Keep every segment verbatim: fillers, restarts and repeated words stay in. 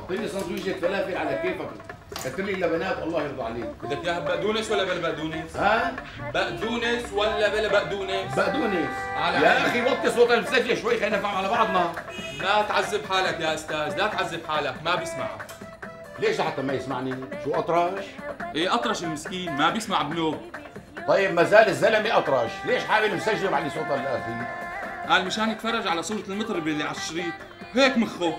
اعطيني سندويشة فلافل على كيفك، كتر لي لبنات الله يرضى عليك. بدك اياها بقدونس ولا بلا بقدونس؟ ها؟ بقدونس ولا بلا بقدونس؟ بقدونس. يا اخي وطي صوت المسجل شوي خلينا نفهم على بعضنا. لا تعذب حالك يا استاذ، لا تعذب حالك، ما بيسمعك. ليش لحتى ما يسمعني؟ شو اطرش؟ ايه اطرش المسكين، ما بيسمع بلوغ. طيب ما زال الزلمه اطرش، ليش حامل مسجل معلي صوت الاخي؟ قال مشان يتفرج على صورة المطرب اللي على الشريط، هيك مخه.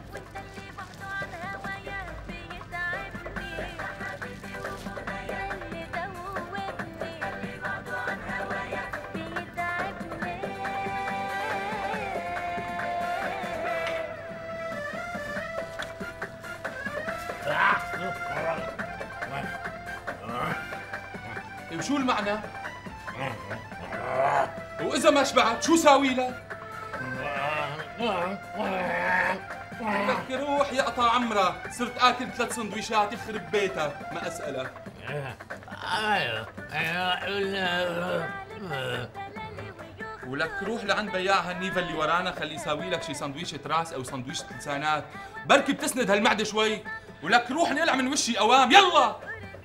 وشو المعنى؟ وإذا ما شبعت شو ساوي لك؟ لك روح يقطع عمرك، صرت آكل ثلاث سندويشات يخرب بيتك، ما أسألك. ولك روح لعند بياع هالنيفا اللي ورانا خليه يساوي لك شي سندويشة راس أو سندويشة لسانات، بركي بتسند هالمعدة شوي، ولك روح نقلع من وشي أوام، يلا!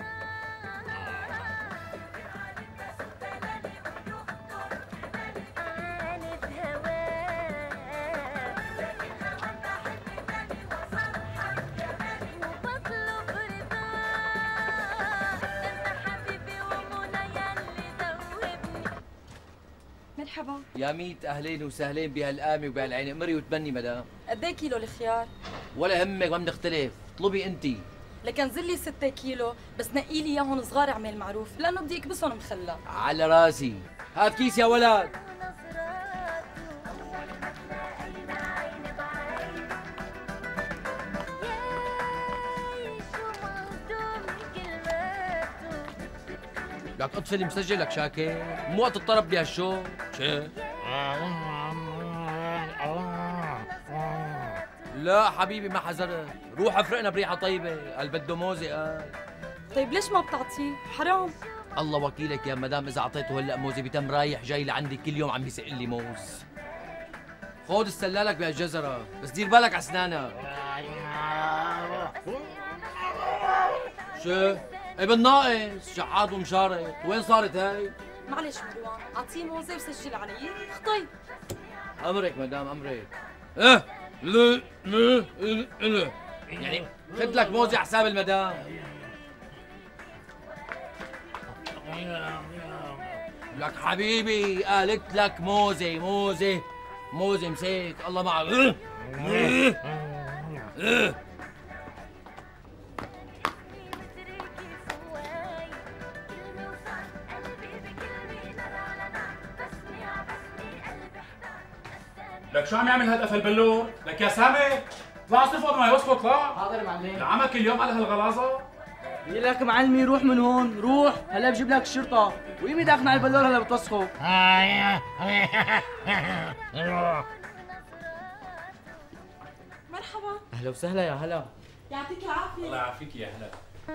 مرحبا. يا ميت اهلين وسهلين بهالقامه وبهالعين، امري وتبني مدام. قد ايه كيلو الخيار؟ ولا همك ما بنختلف، اطلبي انت. لكن زلي ستة كيلو، بس نقي لي اياهم صغار اعمل معروف، لانه بدي اكبسهم مخلى. على راسي، هات كيس يا ولد. لك اطفي المسجل لك شاكر، مو وقت الطرب بهالشو، شي؟ لا حبيبي ما حذرت، روح افرقنا بريحه طيبه، قال بده موزه قال. طيب ليش ما بتعطيه؟ حرام. الله وكيلك يا مدام، اذا اعطيته هلا موزه بيتم رايح جاي لعندي كل يوم عم بيسق لي موز. خود استلالك بهالجزره، بس دير بالك على اسنانك. شو؟ ايه بالناقص، شحات ومشارط، وين صارت هاي؟ معلش مروان، اعطيه موزه وسجل علي، خطي. امرك مدام امرك. ايه لا لا لا يعني خذ لك موزه على حساب المدام. لك حبيبي قالت لك موزه موزه موزه مسيك الله معك. لك شو عم يعمل هذا قفل بلور؟ لك يا سامي اطلع اصرف قبل ما يوصفوا اطلع. حاضر معلم. لعمك اليوم على هالغلاظه؟ بقول لك معلمي روح من هون روح، هلا بجيب لك الشرطه، ويمي داخل على البلور هلا بتوسخه. مرحبا. اهلا وسهلا يا هلا. يعطيك العافيه. الله يعافيك يا هلا.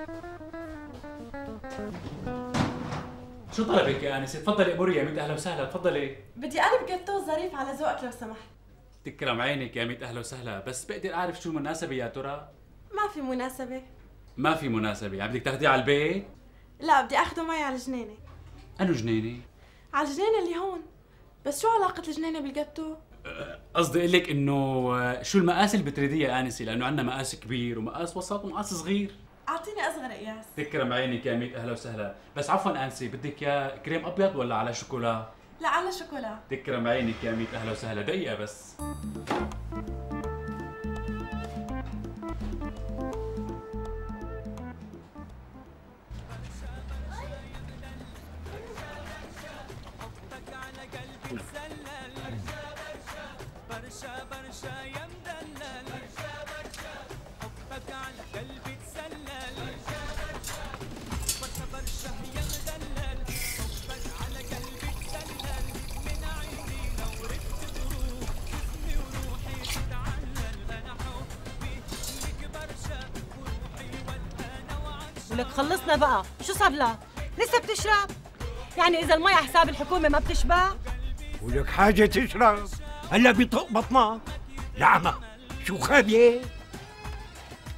شو طلبك يا انسه؟ تفضلي اموري يا ميت اهلا وسهلا، تفضلي. بدي قلب جاتو ظريف على ذوقك لو سمحت. تكرم عينك يا ميت اهلا وسهلا، بس بقدر اعرف شو المناسبه يا ترى؟ ما في مناسبه. ما في مناسبه، عم بدك تاخذيه على البيت؟ لا بدي اخده معي على الجنينه. انو جنينه؟ على الجنينه اللي هون. بس شو علاقه الجنينه بالجاتو؟ قصدي اقول لك انه شو المقاس اللي بتريديه يا انسه، لانه عندنا مقاس كبير ومقاس وسط ومقاس صغير. اعطيني اصغر قياس. تكرم عينك يا ميت اهلا وسهلا، بس عفوا انسه بدك يا كريم ابيض ولا على شوكولا؟ لا على شوكولا. تكرم عينك يا ميت اهلا وسهلا، دقيقة بس. ولك خلصنا بقى، شو صار لك؟ لسه بتشرب؟ يعني إذا المي على حساب الحكومة ما بتشبع؟ ولك حاجة تشرب؟ هلا بيطق بطنك؟ لعمة شو خابية؟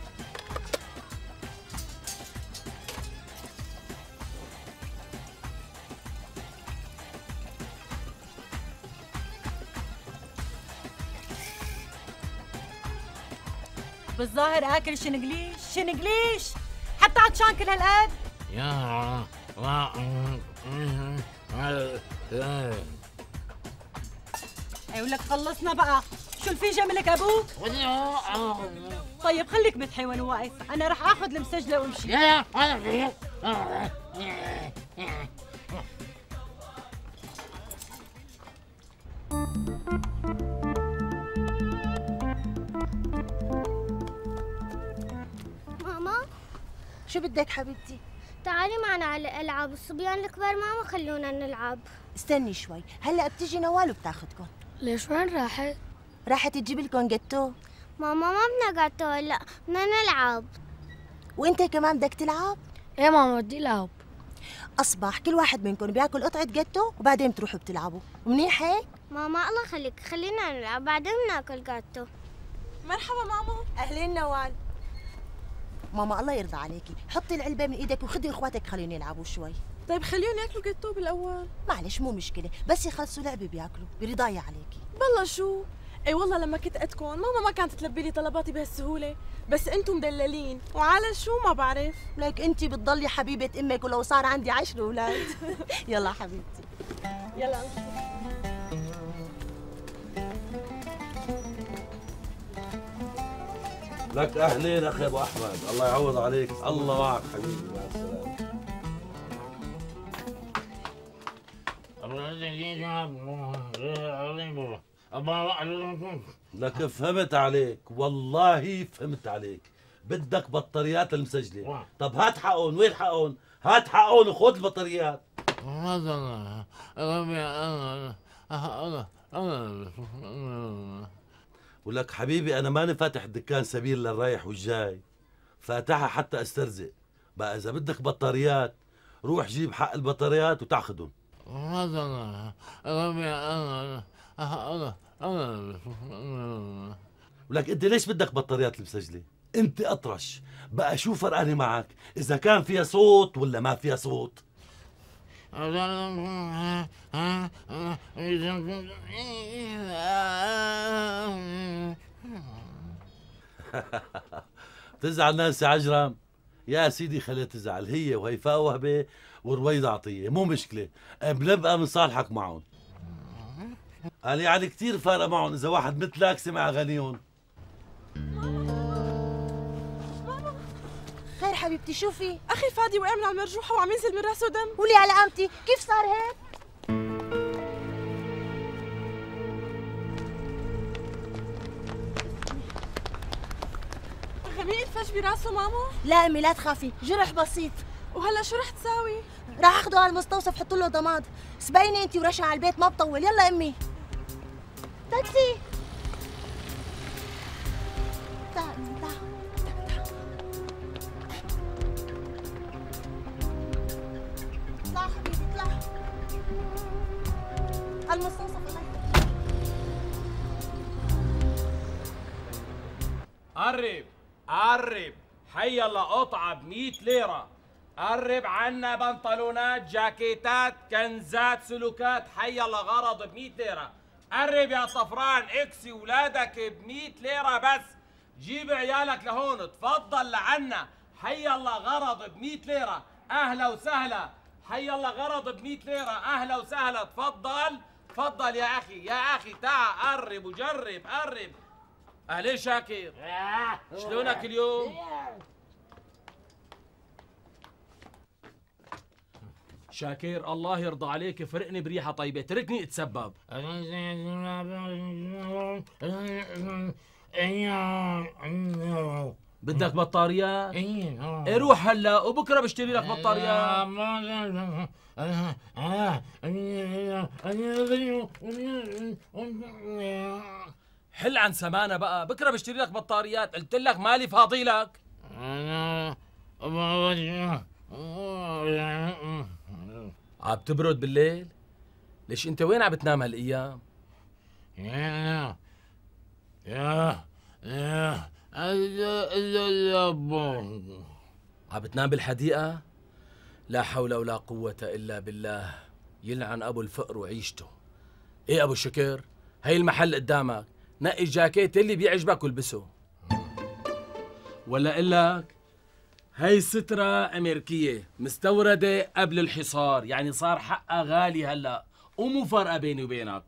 بالظاهر اكل شنقليش شنقليش حتى عطشان كل هالقد. يا اي ولك خلصنا بقى، شو الفيجة ملك ابوك؟ طيب خليك متحيون وواقف، انا رح اخذ المسجلة وامشي. ماما شو بدك حبيبتي؟ تعالي معنا على الألعاب، الصبيان الكبار ما خلونا نلعب. استني شوي، هلا بتجي نوال وبتاخدكم. ليش وين راحت؟ راحت تجيب لكم جاتو. ماما ما بدنا جاتو هلا، بدنا نلعب. وانت كمان بدك تلعب؟ ايه ماما بدي العب. اصبح كل واحد منكم بياكل قطعة جاتو وبعدين بتروحوا بتلعبوا، منيح هيك؟ ماما الله يخليك خلينا نلعب بعدين بناكل جاتو. مرحبا ماما. اهلين نوال. ماما الله يرضى عليكي، حطي العلبة من ايدك وخدي اخواتك خليهم يلعبوا شوي. طيب خليهم ياكلوا جاتو بالاول. معلش مو مشكلة، بس يخلصوا لعبة بياكلوا، برضاية عليكي. بالله شو؟ اي والله لما كنت اتكن ماما ما كانت تلبي لي طلباتي بهالسهولة، بس انتم مدللين، وعلى شو ما بعرف. لك انت بتضلي حبيبة امك ولو صار عندي عشر اولاد. يلا حبيبتي. يلا لك اهلين اخي ابو احمد، الله يعوض عليك، الله معك حبيبي، مع السلامه. لك فهمت عليك، والله فهمت عليك، بدك بطاريات المسجله. طب هات حقهم، وين حقهم؟ هات حقهم وخذ البطاريات. ولك حبيبي انا ماني فاتح الدكان سبيل للرايح والجاي، فاتحها حتى استرزق. بقى اذا بدك بطاريات روح جيب حق البطاريات وتاخذهم. ولك انت ليش بدك بطاريات المسجله؟ انت اطرش، بقى شو فرقاني معك اذا كان فيها صوت ولا ما فيها صوت؟ بتزعل نانسي عجرم؟ يا سيدي خليها تزعل، هي وهيفاء وهبه ورويضة عطيه، مو مشكله، بنبقى بنصالحك معهم. قال يعني كثير فارقه معهم اذا واحد مثلك سمع اغانيهم. خير حبيبتي شو في؟ اخي فادي وقع من على المرجوحه وعم ينزل من راسه دم. قولي على قامتي، كيف صار هيك؟ غميق الفج براسه ماما؟ لا امي لا تخافي، جرح بسيط. وهلا شو رح تساوي؟ راح اخده على المستوصف حط له ضماد. سبقيني انت ورشا على البيت ما بطول، يلا امي. تاكسي. تعال تعال اطلع حبيبي اطلع. على المستوصف الله يخليك. قرب قرب، حي الله قطعة ب مية ليرة. قرب عنا بنطلونات، جاكيتات، كنزات، سلوكات، حي الله غرض ب مية ليرة. قرب يا طفران، اكسي ولادك ب مية ليرة بس. جيب عيالك لهون، تفضل لعنا. حي الله غرض ب مية ليرة، اهلا وسهلا. حي الله غرض ب مية ليرة، اهلا وسهلا. تفضل تفضل يا اخي، يا اخي تعا قرب وجرب، قرب. اهلين شاكر، شلونك اليوم؟ شاكر الله يرضى عليك، فرقني بريحة طيبة، تركني اتسبب. بدك بطاريات؟ ايه روح هلا وبكره بشتري لك بطاريات. حل عن سمانة بقى، بكره بشتري لك بطاريات، قلت لك مالي فاضي لك. عم تبرد بالليل؟ ليش انت وين عم بتنام هالايام؟ يا يا يا عم بتنام بالحديقة؟ لا حول ولا قوة إلا بالله، يلعن أبو الفقر وعيشته. إيه أبو شكر؟ هي المحل قدامك، نقي الجاكيت اللي بيعجبك والبسه. ولا اقول لك هي سترة أمريكية مستوردة قبل الحصار، يعني صار حقها غالي هلا ومو فارقة بيني وبينك.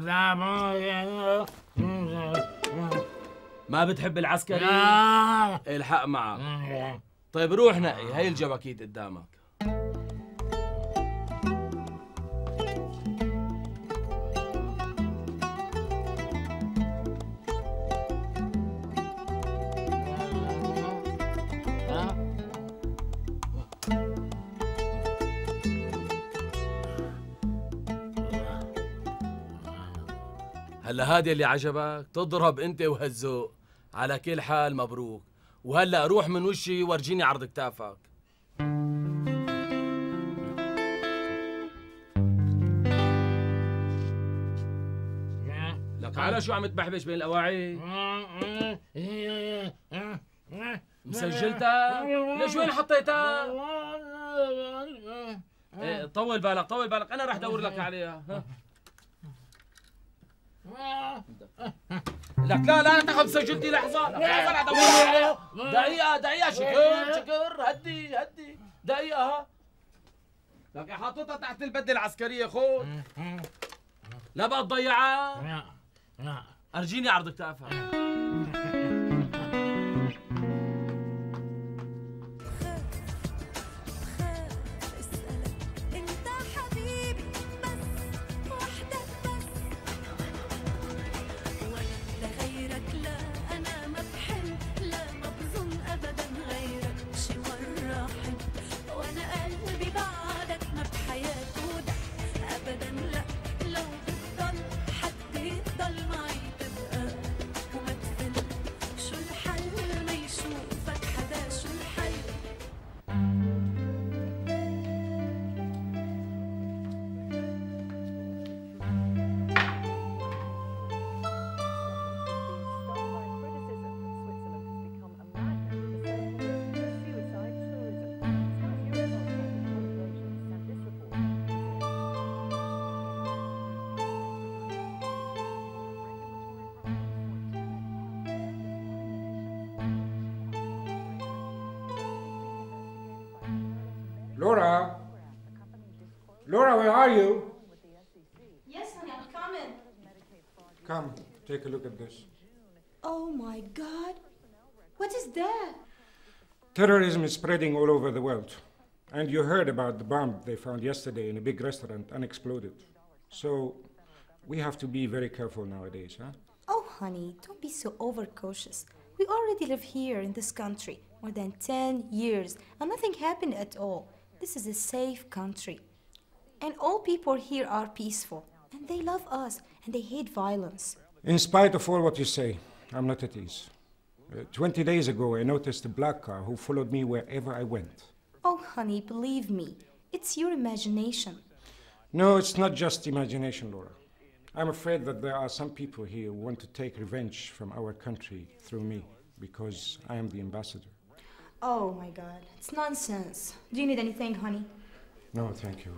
ما بتحب العسكري؟ الحق معك. طيب روح نقي، هي الجواكيت قدامك. هلا هادي اللي عجبك تضرب انت وهالذوق. على كل حال مبروك، وهلا روح من وشي ورجيني عرض كتافك. لك على شو عم تبحبش بين الاواعي؟ مسجلتها؟ ليش وين حطيتها؟ ايه طول بالك طول بالك، انا رح ادور لك عليها. لك لا لا تاخذ سجلتي لحظة، لحظة لا دور. دقيقة دقيقة شكر شكر، هدي هدي دقيقة ها. لك حاططها تحت البدلة العسكرية، خذ. لا بقى تضيعها. ارجيني عرض كتافها. Laura? Laura, where are you? Yes, honey, I'm coming. Come, take a look at this. Oh my God. What is that? Terrorism is spreading all over the world. And you heard about the bomb they found yesterday in a big restaurant, unexploded. So we have to be very careful nowadays, huh? Oh, honey, don't be so overcautious. We already live here in this country more than ten years, and nothing happened at all. This is a safe country. And all people here are peaceful, and they love us, and they hate violence. In spite of all what you say, I'm not at ease. Uh, Twenty days ago, I noticed a black car who followed me wherever I went. Oh, honey, believe me, it's your imagination. No, it's not just imagination, Laura. I'm afraid that there are some people here who want to take revenge from our country through me, because I am the ambassador. Oh my God, it's nonsense. Do you need anything, honey? No, thank you.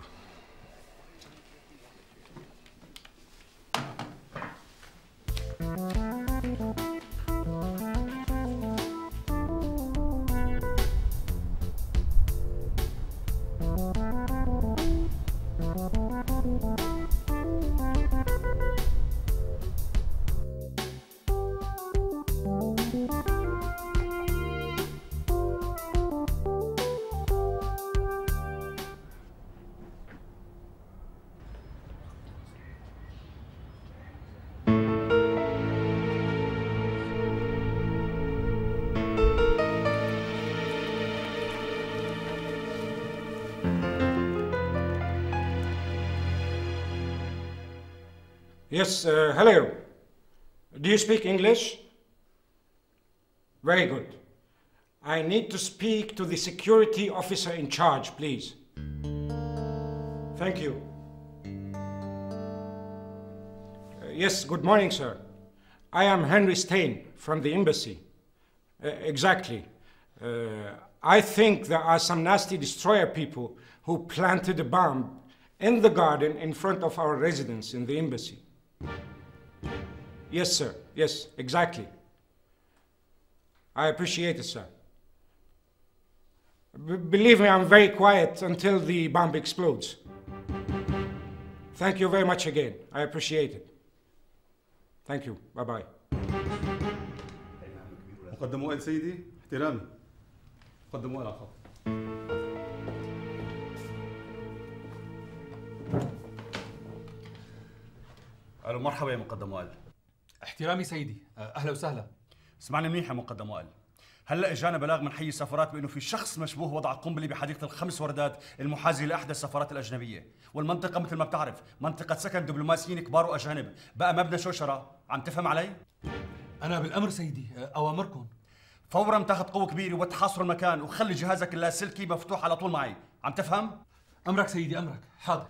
Yes, uh, hello. Do you speak English? Very good. I need to speak to the security officer in charge, please. Thank you. Uh, yes, good morning, sir. I am Henry Stein from the embassy. Uh, exactly. Uh, I think there are some nasty destroyer people who planted a bomb in the garden in front of our residence in the embassy. Yes, sir. Yes, exactly. I appreciate it, sir. B believe me, I'm very quiet until the bomb explodes. Thank you very much again. I appreciate it. Thank you. Bye-bye. مقدم وائل سيدي، احترامي. مقدم وائل على الخط. الو مرحبا يا مقدم وائل. احترامي سيدي، اهلا وسهلا. اسمعني منيح يا مقدم وائل. هلا اجانا بلاغ من حي السفارات بانه في شخص مشبوه وضع قنبله بحديقه الخمس وردات المحاذيه لاحدى السفارات الاجنبيه، والمنطقه مثل ما بتعرف منطقه سكن دبلوماسيين كبار واجانب، بقى مبنى شوشره، عم تفهم علي؟ انا بالامر سيدي، اوامركم. فورا تاخذ قوه كبيره وتحاصروا المكان وخلي جهازك اللاسلكي مفتوح على طول معي، عم تفهم؟ امرك سيدي امرك، حاضر.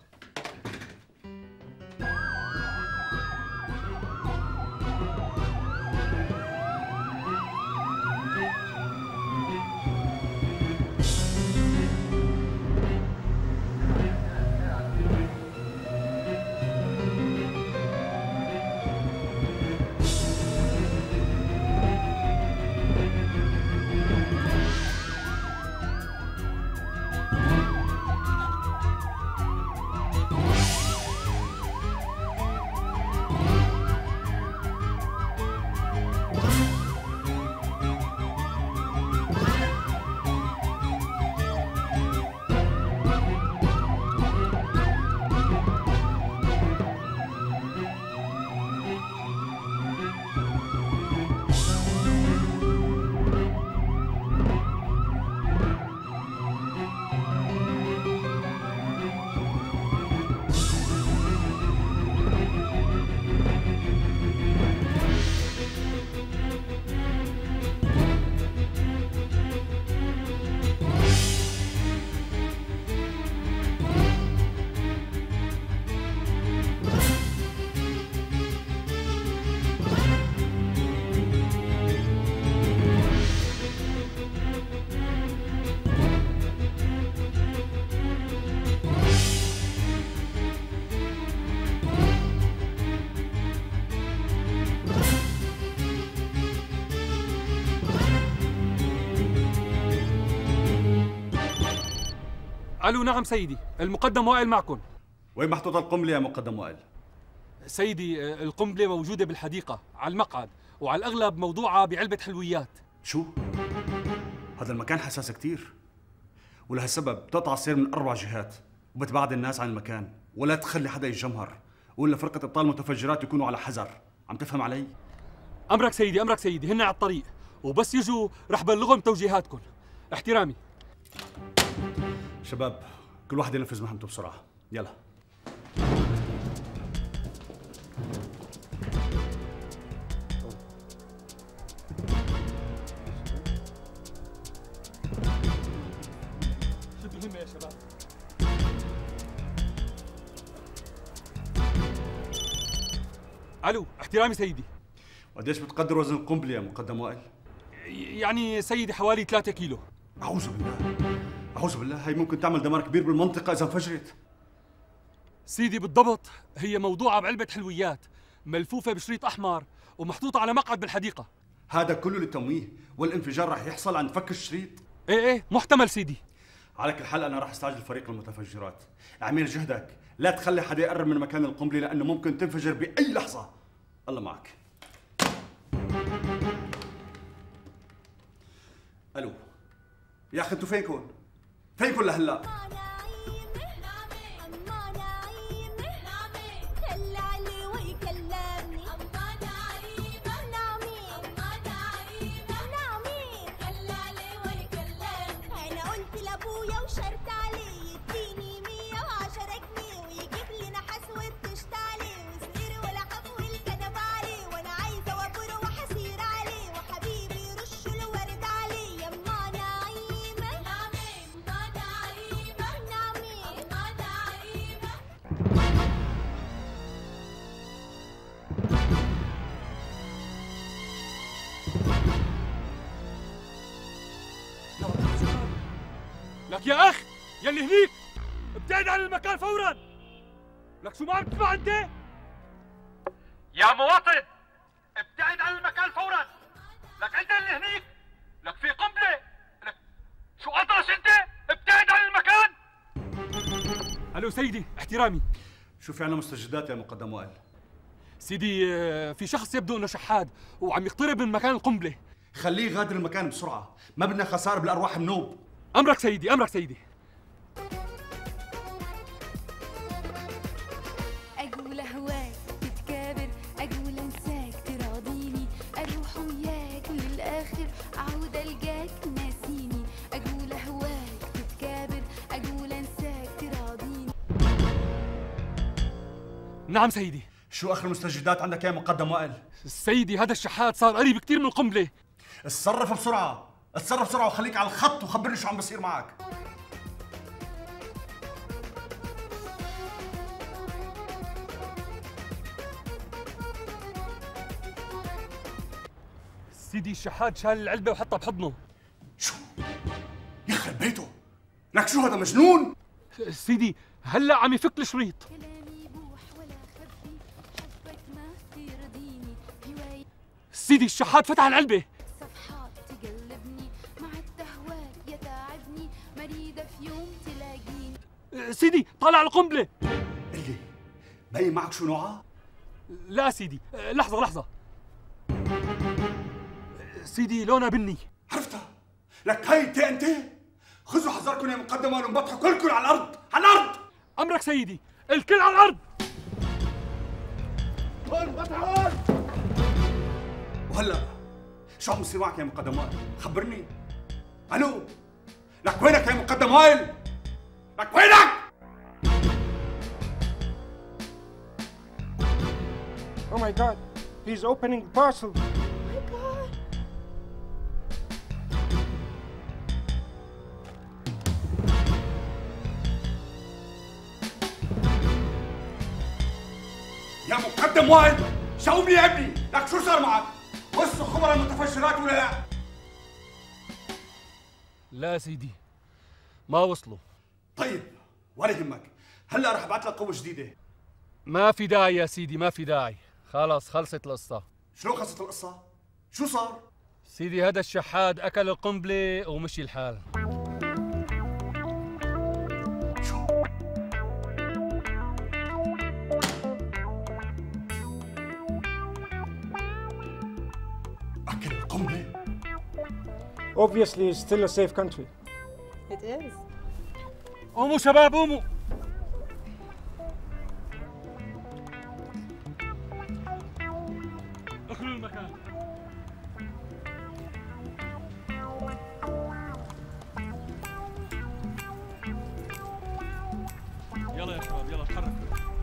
الو نعم سيدي، المقدم وائل معكم. وين محطوطة القنبلة يا مقدم وائل؟ سيدي القنبلة موجودة بالحديقة على المقعد، وعلى الأغلب موضوعة بعلبة حلويات. شو؟ هذا المكان حساس كتير، ولهالسبب تقطع السير من أربع جهات وبتبعد الناس عن المكان، ولا تخلي حدا يتجمهر، ولا فرقة إبطال المتفجرات يكونوا على حذر، عم تفهم علي؟ أمرك سيدي أمرك سيدي، هن على الطريق، وبس يجوا رح بلغهم توجيهاتكم. احترامي. شباب كل واحد ينفذ مهمته بسرعة، يلا. شو بهم يا شباب؟ الو احترامي سيدي. وقديش بتقدر وزن القنبلة يا مقدم وائل؟ يعني سيدي حوالي ثلاثة كيلو. أعوذ بالله أعوذ بالله، هي ممكن تعمل دمار كبير بالمنطقة إذا انفجرت. سيدي بالضبط، هي موضوعة بعلبة حلويات ملفوفة بشريط أحمر ومحطوطة على مقعد بالحديقة. هذا كله للتمويه، والانفجار رح يحصل عند فك الشريط. ايه ايه محتمل سيدي. على كل حال أنا رح استعجل فريق المتفجرات، اعمل جهدك، لا تخلي حدا يقرب من مكان القنبلة لأنه ممكن تنفجر بأي لحظة. الله معك. ألو يا أخي أنتوا فينكم؟ فينكم لهلا؟ لك يا اخ يلي هنيك ابتعد عن المكان فورا. لك شو ما عم تسمع انت؟ يا مواطن ابتعد عن المكان فورا. لك انت اللي هنيك الو سيدي، احترامي. شو في عنا مستجدات يا مقدم وائل؟ سيدي في شخص يبدو انه شحاد وعم يقترب من مكان القنبله. خليه يغادر المكان بسرعه، ما بدنا خساره بالارواح النوب. امرك سيدي، امرك سيدي. اقول اهواك تتكابر، اقول انساك تراضيني، اروح وياك للاخر اعود القاك ناسيني، اقول اهواك تتكابر، اقول انساك تراضيني. نعم سيدي. شو اخر المستجدات عندك يا مقدم وائل؟ سيدي هذا الشحات صار قريب كثير من القنبله. اتصرف بسرعه، اتصرف بسرعه وخليك على الخط وخبرني شو عم بصير معك. سيدي الشحات شال العلبه وحطها بحضنه. شو؟ يخرب بيته، لك شو هذا مجنون؟ سيدي هلا عم يفك الشريط. سيدي الشحات فتح العلبه. صفحات تقلبني مع التهواك يتعبني، مريدة في يوم تلاقيني. سيدي طالع القنبله. اللي باين معك شو نوعها؟ لا سيدي، لحظه لحظه. سيدي لونها بني. عرفتها، لك هي انت انت خذوا حذركم يا مقدم وائل وانبطحوا كلكم على الارض، على الارض. امرك سيدي، الكل على الارض. وهلا شو عم بيصير معك يا مقدم وائل؟ خبرني. الو، لك وينك يا مقدم وائل؟ لك وينك؟ Oh my God, he's opening the parcel. يا مقدم وائل شاوبني يا ابني، لك شو صار معك؟ وصلوا خبر المتفجرات ولا لا؟ لا سيدي ما وصلوا. طيب ولا يهمك، هلا رح ابعث لك قوة جديدة. ما في داعي يا سيدي، ما في داعي، خلص خلصت القصة. شلون خلصت القصة؟ شو صار؟ سيدي هذا الشحاد أكل القنبلة ومشي الحال. أكل القنبلة؟ Obviously, it's still a safe country. It is. قوموا شباب قوموا. اخلوا المكان. يلا يا شباب يلا اتحركوا.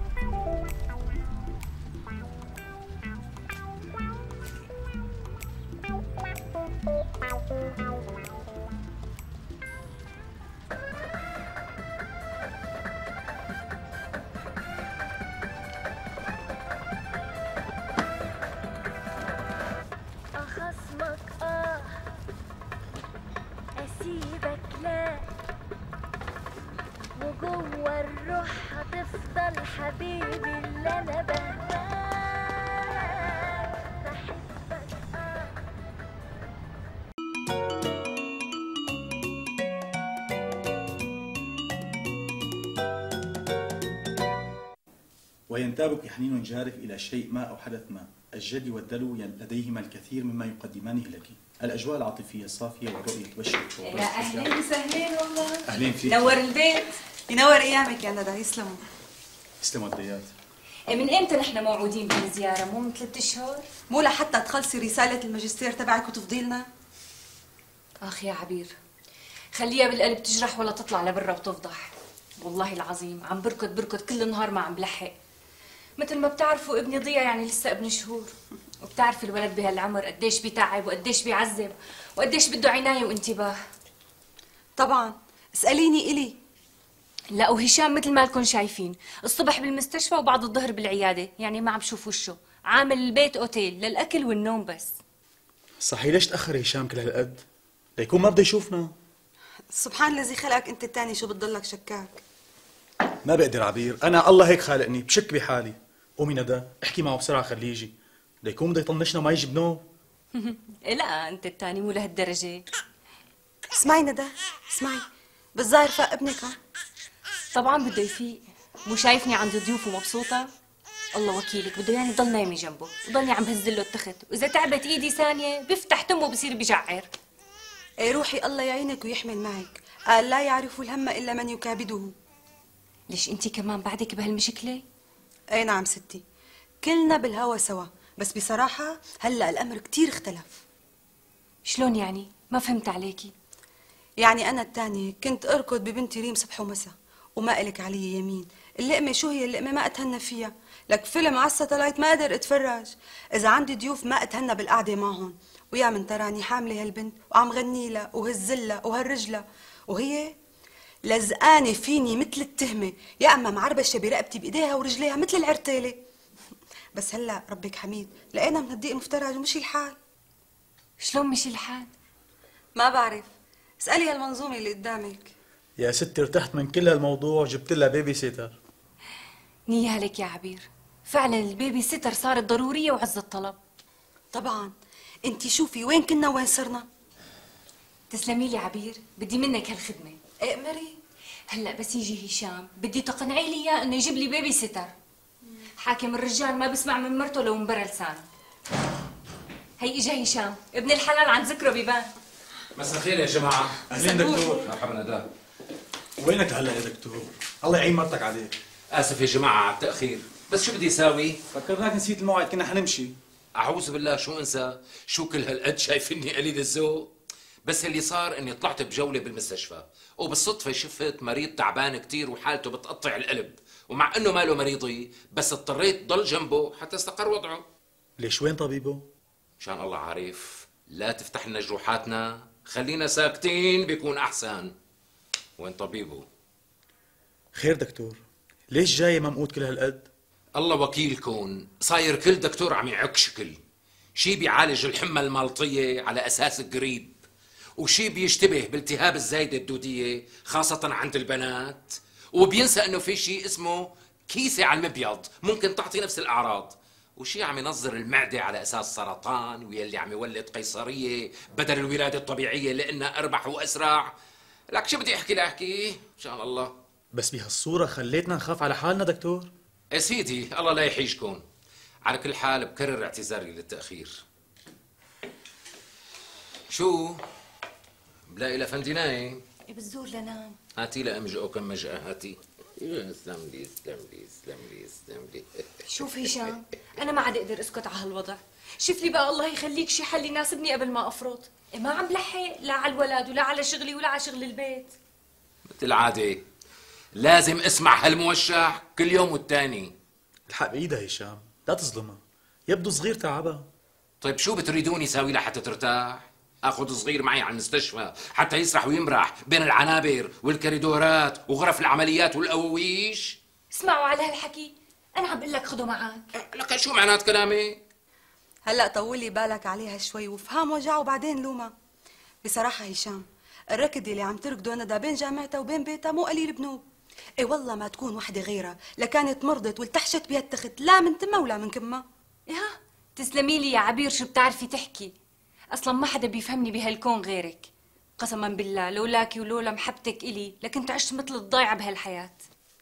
أخصمك آه أسيبك لا، وجوه الروح هتفضل حبيبي اللي أنا بهواك، بحبك آه. وينتابك حنين جارف إلى شيء ما أو حدث ما. الجدي والدلو لديهما الكثير مما يقدمانه لك. الأجواء العاطفية الصافية والرؤية تبشر. يا أهلين وسهلين والله. أهلين فيك. نور البيت. ينور أيامك يا ندى، يسلموا. يسلموا الديات. من امتى نحن موعودين بالزيارة؟ مو من ثلاث اشهر؟ مو لحتى تخلصي رسالة الماجستير تبعك وتفضي لنا؟ اخ يا عبير، خليها بالقلب تجرح ولا تطلع لبرا وتفضح. والله العظيم عم بركض بركض كل النهار ما عم بلحق. مثل ما بتعرفوا ابني ضيا يعني لسه ابن شهور، وبتعرفي الولد بهالعمر قديش بيتعب وقديش بيعذب وقديش بده عناية وانتباه. طبعا، اسأليني إلي. لا وهشام مثل ما لكم شايفين، الصبح بالمستشفى وبعد الظهر بالعيادة، يعني ما عم بشوف وشه، عامل البيت اوتيل للأكل والنوم بس. صحيح ليش تأخر هشام كل هالقد؟ ليكون ما بده يشوفنا. سبحان الذي خلقك انت الثاني، شو بتضلك شكاك؟ ما بقدر عبير، أنا الله هيك خالقني، بشك بحالي. قومي ندى، احكي معه بسرعة خليه يجي، ليكون بده يطنشنا وما يجي بنوم. لا انت الثاني مو لهالدرجة. اسمعي ندى، اسمعي، بالظاهر فاق ابنك ها؟ طبعا بده يفيق، مو شايفني عند ضيوف ومبسوطة؟ الله وكيلك بده يعني ضل نايمة جنبه وضلني عم بهز له التخت، وإذا تعبت إيدي ثانية بيفتح تمه بصير بجعر. ايه روحي الله يعينك ويحمل معك، قال لا يعرف الهم إلا من يكابده. ليش أنت كمان بعدك بهالمشكلة؟ اي نعم ستي، كلنا بالهوا سوا، بس بصراحة هلأ الأمر كتير اختلف. شلون يعني؟ ما فهمت عليكي. يعني أنا التانية كنت أركض ببنتي ريم صبح ومساء، وما إلك علي يمين، اللقمة شو هي اللقمة ما أتهنى فيها، لك فيلم على الساتلايت ما أقدر أتفرج، إذا عندي ضيوف ما أتهنى بالقعدة معهم، ويا من تراني حاملة هالبنت وعم غني لها وهزلها وهالرجلها، وهي لزقانة فيني مثل التهمة، يا أما معربشة برقبتي بإيديها ورجليها مثل العرتالة. بس هلا ربك حميد لقينا من هالضيق المفترج ومشي الحال. شلون مشي الحال؟ ما بعرف، اسألي هالمنظومة اللي قدامك. يا ستي ارتحت من كل هالموضوع، جبت لها بيبي سيتر. نيالك يا عبير، فعلا البيبي سيتر صارت ضرورية وعز الطلب. طبعا، انتي شوفي وين كنا وين صرنا. تسلمي لي عبير، بدي منك هالخدمة. اأمري. هلا بس يجي هشام بدي تقنعي لي اياه انه يجيب لي بيبي سيتر. حاكم الرجال ما بسمع من مرته لو انبرى لسانه. هي اجا هشام، ابن الحلال عن ذكره بيبان. مساء الخير يا جماعة. أهلين دكتور. مرحبا نداء. وينك هلا يا دكتور؟ الله يعين مرتك عليك. آسف يا جماعة على التأخير، بس شو بدي أساوي؟ فكرناك نسيت الموعد، كنا حنمشي. أعوذ بالله شو أنسى؟ شو كل هالقد شايفني قليل الذوق؟ بس اللي صار إني طلعت بجولة بالمستشفى، وبالصدفة شفت مريض تعبان كتير وحالته بتقطع القلب، ومع إنه ماله مريضي، بس اضطريت ضل جنبه حتى استقر وضعه. ليش وين طبيبه؟ مشان الله عارف، لا تفتح لنا جروحاتنا، خلينا ساكتين بيكون أحسن. وين طبيبه؟ خير دكتور، ليش جاي ممقوت كل هالقد؟ الله وكيلكم، صاير كل دكتور عم يعك شكل، شي بيعالج الحمى المالطية على أساس قريب، وشي بيشتبه بالتهاب الزايدة الدودية خاصة عند البنات، وبينسى انه في شي اسمه كيسة على المبيض ممكن تعطي نفس الأعراض، وشي عم ينظر المعدة على أساس سرطان، ويلي عم يولد قيصرية بدل الولادة الطبيعية لأنها أربح وأسرع. لك شو بدي أحكي لأحكي؟ إن شاء الله. بس بهالصورة خليتنا نخاف على حالنا دكتور. يا سيدي الله لا يحيجكم. على كل حال بكرر اعتذاري للتأخير. شو؟ بلاقي لفنديناي بتزور لنام. هاتي لها امجأ كم مجأة، هاتي. اسلم لي اسلم لي اسلم لي اسلم لي. شوف هشام، انا ما عاد اقدر اسكت على هالوضع. شوف لي بقى الله يخليك شي حل يناسبني قبل ما افرط. إيه ما عم بلحق لا على الولد ولا على شغلي ولا على شغل البيت. مثل العادة لازم اسمع هالموشح كل يوم والتاني. الحق بايدها هشام، لا تظلمها، يبدو صغير تعبها. طيب شو بتريدوني اساوي لها حتى ترتاح؟ اخذ صغير معي على المستشفى حتى يسرح ويمرح بين العنابر والكريدورات وغرف العمليات والقواويش؟ اسمعوا على هالحكي، انا عم بقول لك خده معك. لك شو معنات كلامي؟ هلا طولي بالك عليها شوي وافهم وجعها وبعدين لومها. بصراحة هشام، الركض اللي عم تركضه ندى بين جامعتها وبين بيتها مو قليل بنوب. اي والله ما تكون وحدة غيرها لكانت مرضت والتحشت بها التخت، لا من تمها ولا من كمها. يا تسلمي لي يا عبير، شو بتعرفي تحكي؟ اصلا ما حدا بيفهمني بهالكون غيرك، قسما بالله لولاكي ولولا محبتك الي لكنت عشت مثل الضايعه بهالحياه.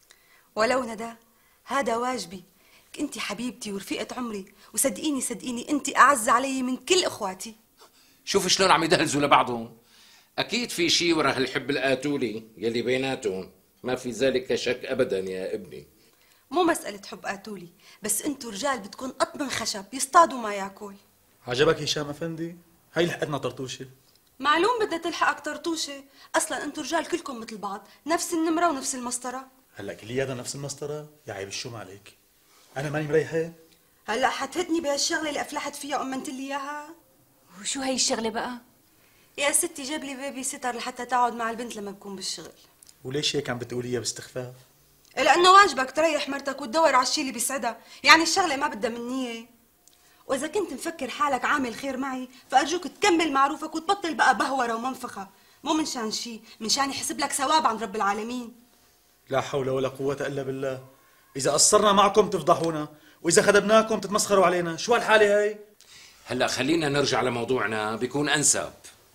ولو ندى هذا واجبي، انت حبيبتي ورفيقه عمري، وصدقيني صدقيني انت اعز علي من كل اخواتي. شوف شلون عم يدهلزوا لبعضهم، اكيد في شيء ورا هالحب القاتولي يلي بيناتهم، ما في ذلك شك ابدا يا ابني. مو مساله حب قاتولي، بس انتو رجال بدكم قط من خشب يصطادوا ما ياكل. عجبك هشام افندي؟ هي لحقتنا طرطوشه. معلوم بدها تلحقك طرطوشه، اصلا انتو رجال كلكم مثل بعض، نفس النمره ونفس المسطره. هلا كلياتنا نفس المسطره؟ يا عيب الشوم عليك، انا ماني مريحه. هلا حتهدني بهالشغله اللي افلحت فيها امنت لي اياها. وشو هي الشغله بقى؟ يا ستي جاب لي بيبي سيتر لحتى تقعد مع البنت لما بكون بالشغل. وليش هيك عم بتقوليها باستخفاف؟ لانه واجبك تريح مرتك وتدور على الشيء اللي بيسعدها، يعني الشغله ما بدها من نيه. واذا كنت مفكر حالك عامل خير معي فارجوك تكمل معروفك وتبطل بقى بهوره ومنفخه، مو من شان شيء، من شان يحسب لك ثواب عند رب العالمين. لا حول ولا قوه الا بالله، اذا قصرنا معكم تفضحونا، واذا خدمناكم تتمسخروا علينا، شو هالحاله هي؟ هلا خلينا نرجع لموضوعنا بيكون انسب.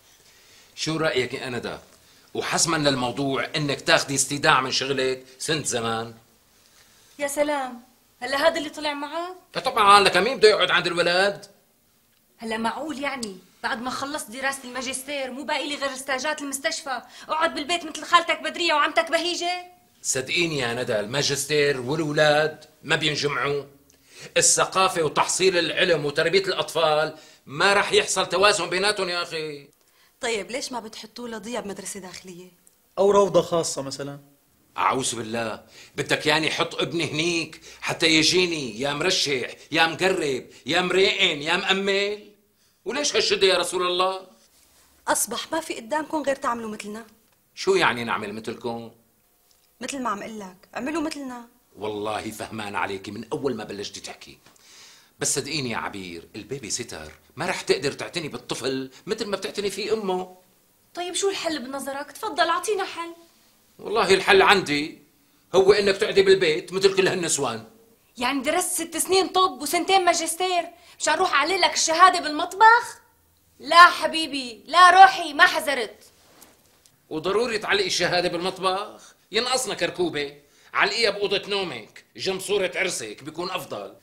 شو رايك يا ندى؟ وحسما للموضوع انك تاخذي استيداع من شغلك سنت زمان. يا سلام، هلا هذا اللي طلع معك؟ طبعا لك مين بده يقعد عند الولد؟ هلا معقول يعني بعد ما خلصت دراسة الماجستير مو باقي لي غير استاجات المستشفى، اقعد بالبيت مثل خالتك بدرية وعمتك بهيجة؟ صدقيني يا ندى، الماجستير والولاد ما بينجمعوا. الثقافة وتحصيل العلم وتربية الأطفال ما رح يحصل توازن بيناتهم يا أخي. طيب ليش ما بتحطوا له ضياء بمدرسة داخلية؟ أو روضة خاصة مثلا. أعوذ بالله، بدك يعني حط ابني هنيك حتى يجيني يا مرشح يا مقرب يا مريقن يا مأمل؟ وليش هالشدة يا رسول الله؟ أصبح ما في قدامكم غير تعملوا مثلنا. شو يعني نعمل مثلكم؟ مثل ما عم اقول لك، اعملوا مثلنا. والله فهمان عليكي من أول ما بلشتي تحكي. بس صدقيني يا عبير، البيبي سيتر ما رح تقدر تعتني بالطفل مثل ما بتعتني فيه أمه. طيب شو الحل بنظرك؟ تفضل أعطينا حل. والله الحل عندي هو إنك تقعدي بالبيت مثل كل هالنسوان. يعني درست ست سنين طب وسنتين ماجستير مشان اروح اعلي لك الشهاده بالمطبخ؟ لا حبيبي، لا روحي، ما حزرت. وضروري تعلقي الشهاده بالمطبخ؟ ينقصنا كركوبه، علقيها باوضه نومك جنب صوره عرسك بيكون افضل.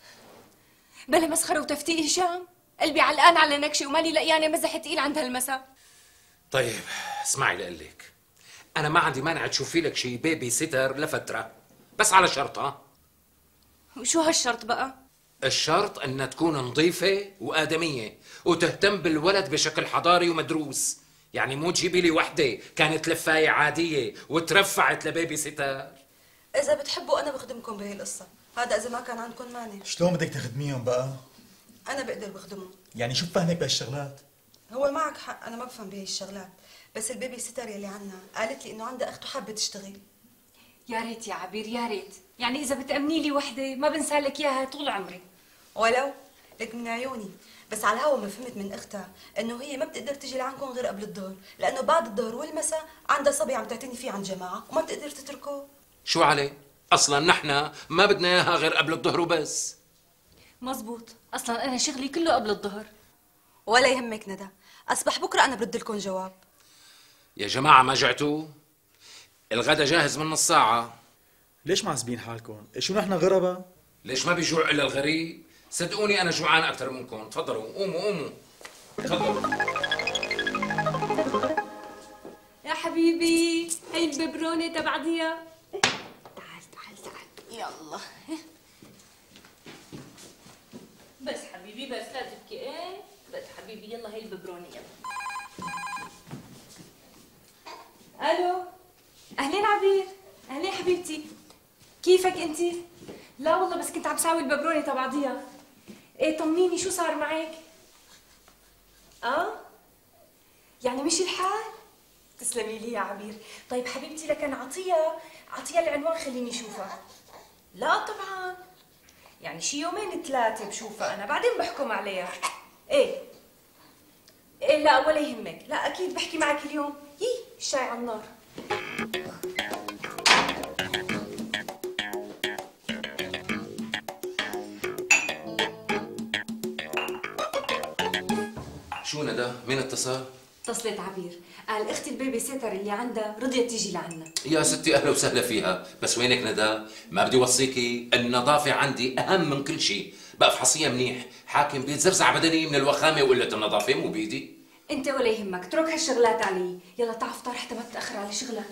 بلا مسخره وتفتيق هشام، قلبي علقان على نكشه ومالي لقيانه مزح تقيل عند هالمساء. طيب اسمعي لقلك، انا ما عندي مانع تشوفي لك شي بيبي سيتر لفتره، بس على شرط. ها؟ وشو هالشرط بقى؟ الشرط انها تكون نظيفه وادميه وتهتم بالولد بشكل حضاري ومدروس. يعني مو تجيبي لي وحده كانت لفايه عاديه وترفعت لبيبي سيتر. اذا بتحبوا انا بخدمكم بهي القصه، هذا اذا ما كان عندكم مانع. شلون بدك تخدميهم بقى؟ انا بقدر بخدمهم. يعني شو بفهمك بهالشغلات؟ هو معك حق، انا ما بفهم بهي الشغلات، بس البيبي سيتر يلي عنا قالت لي انه عندها اخت وحابه تشتغل. يا ريت يا عبير، يا ريت، يعني اذا بتامني لي وحده ما بنسى لك اياها طول عمري. ولو لك من عيوني، بس على الهوا ما فهمت من اختها انه هي ما بتقدر تجي لعندكم غير قبل الظهر، لانه بعد الظهر والمساء عندها صبي عم تعتني فيه عن جماعه وما بتقدر تتركه. شو عليه؟ اصلا نحن ما بدنا اياها غير قبل الظهر وبس. مزبوط، اصلا انا شغلي كله قبل الظهر. ولا يهمك ندى، اصبح بكره انا برد لكم جواب. يا جماعه ما جعتوا؟ الغدا جاهز من نص ساعه. ليش معذبين حالكم؟ شو نحن غربة؟ ليش ما بيجوع الا الغريب؟ صدقوني انا جوعان اكثر منكم. تفضلوا قوموا قوموا تفضلوا. يا حبيبي هي الببرونه تبع ضياء. تعال تعال تعال يلا. بس حبيبي بس لا تبكي. ايه بس حبيبي يلا هي الببرونه يلا. الو اهلين عبير. اهلين حبيبتي، كيفك انتي؟ لا والله بس كنت عم ساوي الببرونه تبع ضياء. ايه طمنيني شو صار معك؟ اه يعني مشي الحال؟ تسلمي لي يا عبير. طيب حبيبتي لكن عطيها عطيها العنوان خليني اشوفها. لا طبعا يعني شي يومين ثلاثه بشوفها انا بعدين بحكم عليها. ايه ايه لا ولا يهمك، لا اكيد بحكي معك اليوم. يي الشاي على النار. شو ندى؟ مين اتصل؟ اتصلت عبير، قال اختي البيبي سيتر اللي عندها رضيت تيجي لعنا. يا ستي اهلا وسهلا فيها، بس وينك ندى؟ ما بدي اوصيكي النظافة عندي أهم من كل شيء، بفحصيها منيح، حاكم بيتزرزع بدني من الوخامة وقلة النظافة مو بيدي. انت ولا يهمك، اترك هالشغلات علي، يلا تعال افطر حتى ما تتأخر على شغلك.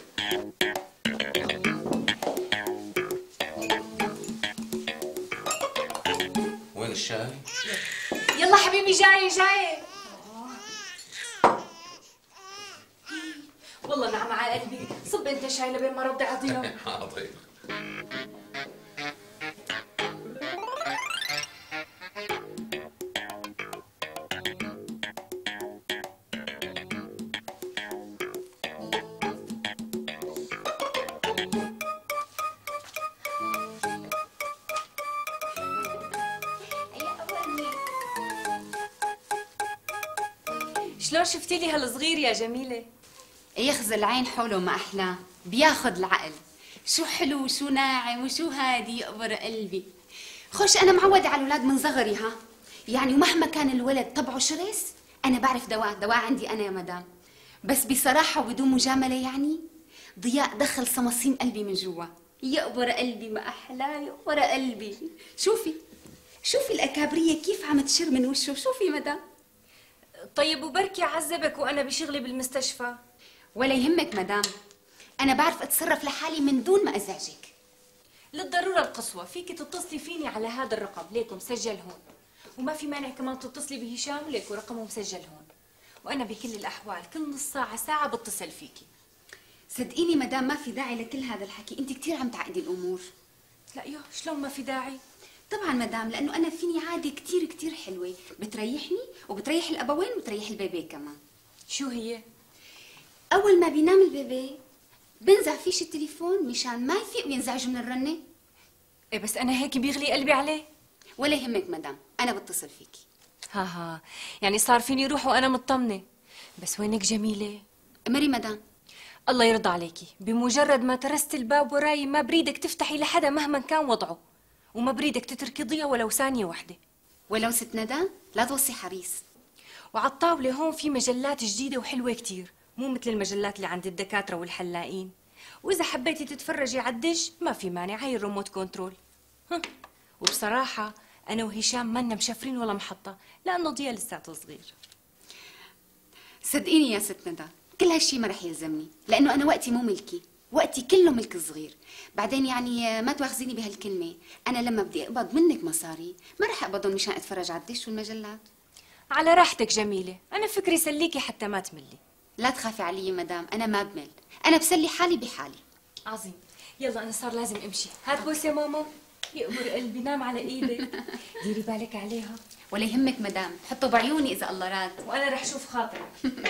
وين الشاي؟ يلا حبيبي جاي جاي. والله نعم على قلبي، صب انت شاي لبين ما رد عضيها. حاضر. شلون شفتي لي هالصغير يا جميلة؟ يخزي العين حوله ما أحلاه، بياخد العقل. شو حلو وشو ناعم وشو هادي يقبر قلبي. خوش أنا معودة على الأولاد من صغري ها، يعني ومهما كان الولد طبعه شرس أنا بعرف دواء، دواء عندي أنا يا مدام. بس بصراحة وبدون مجاملة يعني ضياء دخل صمصيم قلبي من جوا، يقبر قلبي ما احلاه، يقبر قلبي. شوفي شوفي الاكابريه كيف عم تشر من وشه، شوفي مدام. طيب وبركي عذبك وانا بشغلي بالمستشفى. ولا يهمك مدام، انا بعرف اتصرف لحالي من دون ما ازعجك. للضروره القصوى فيك تتصلي فيني على هذا الرقم، ليكو مسجل هون. وما في مانع كمان تتصلي بهشام، ليكو رقمه مسجل هون. وانا بكل الاحوال كل نص ساعه ساعه بتصل فيكي. صدقيني مدام ما في داعي لكل هذا الحكي، انت كثير عم تعقدي الامور. لا يو شلون ما في داعي؟ طبعا مدام، لانه انا فيني عاده كثير كثير حلوه بتريحني وبتريح الابوين وبتريح البيبي كمان. شو هي؟ اول ما بينام البيبي بنزع فيش التليفون مشان ما يفيق وينزعج من الرنه. ايه بس انا هيك بيغلي قلبي عليه. ولا يهمك مدام، انا بتصل فيكي. ها ها يعني صار فيني روح وانا مطمنه. بس وينك جميله؟ مري مدام. الله يرضى عليكي، بمجرد ما ترست الباب وراي ما بريدك تفتحي لحدا مهما كان وضعه، وما بريدك تتركي ضيا ولو ثانيه وحده. ولو ست ندى لا توصي حريص. وعلى الطاوله هون في مجلات جديده وحلوه كتير، مو مثل المجلات اللي عند الدكاتره والحلاقين. واذا حبيتي تتفرجي على الدش ما في مانع، هاي الريموت كنترول. ها. وبصراحه انا وهشام منا مشفرين ولا محطه، لانه ضيا لساته صغير. صدقيني يا ست ندى كل هالشي ما رح يلزمني، لانه انا وقتي مو ملكي، وقتي كله ملك صغير. بعدين يعني ما تواخذيني بهالكلمه، انا لما بدي اقبض منك مصاري ما رح اقبضهم مشان اتفرج على الدش والمجلات. على راحتك جميله، انا فكري سليكي حتى ما تملي. لا تخافي علي مدام، انا ما بمل، انا بسلي حالي بحالي. عظيم. يلا انا صار لازم امشي. هات بوس يا ماما. يقبر قلبي، نام على ايدك. ديري بالك عليها. ولا يهمك مدام، حطوا بعيوني اذا الله راد. وانا رح شوف خاطرك.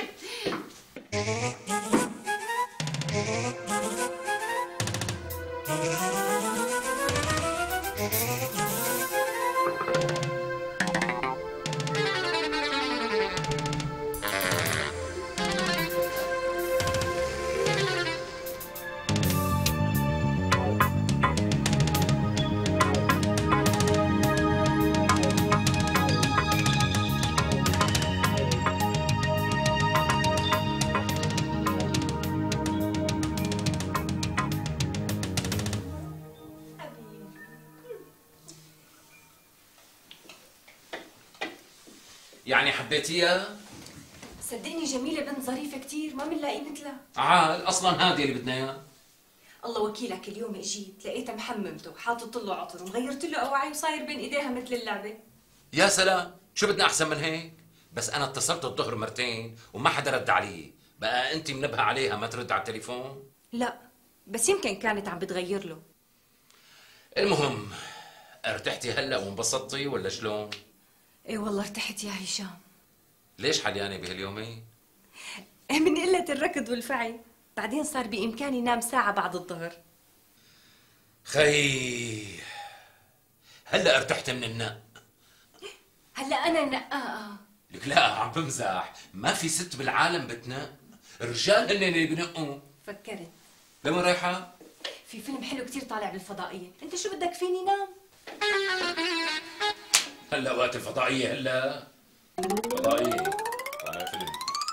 يعني حبيتيها؟ صدقني جميلة بنت ظريفة كتير، ما بنلاقي مثلها. عال اصلا هذه اللي بدنا اياه. الله وكيلك اليوم اجيت لقيتها محممته وحاطط له عطر وغيرت له اواعي وصاير بين ايديها مثل اللعبة. يا سلام، شو بدنا احسن من هيك؟ بس انا اتصلت الظهر مرتين وما حدا رد علي، بقى انت منبهه عليها ما ترد على التليفون؟ لا بس يمكن كانت عم بتغير له. المهم ارتحتي هلا وانبسطتي ولا شلون؟ ايه والله ارتحت يا هشام. ليش حليانه بهاليومين؟ من قلة الركض والفعل، بعدين صار بإمكاني نام ساعة بعد الظهر. خي هلا ارتحت من النق. هلا أنا نقاقة. لك لا عم بمزح، ما في ست بالعالم بتنق، الرجال هن اللي بنقوا. فكرت. لوين رايحة؟ في فيلم حلو كتير طالع بالفضائية، أنت شو بدك فيني نام؟ هلا وقت الفضائية هلا؟ فضائية طالع فيلم.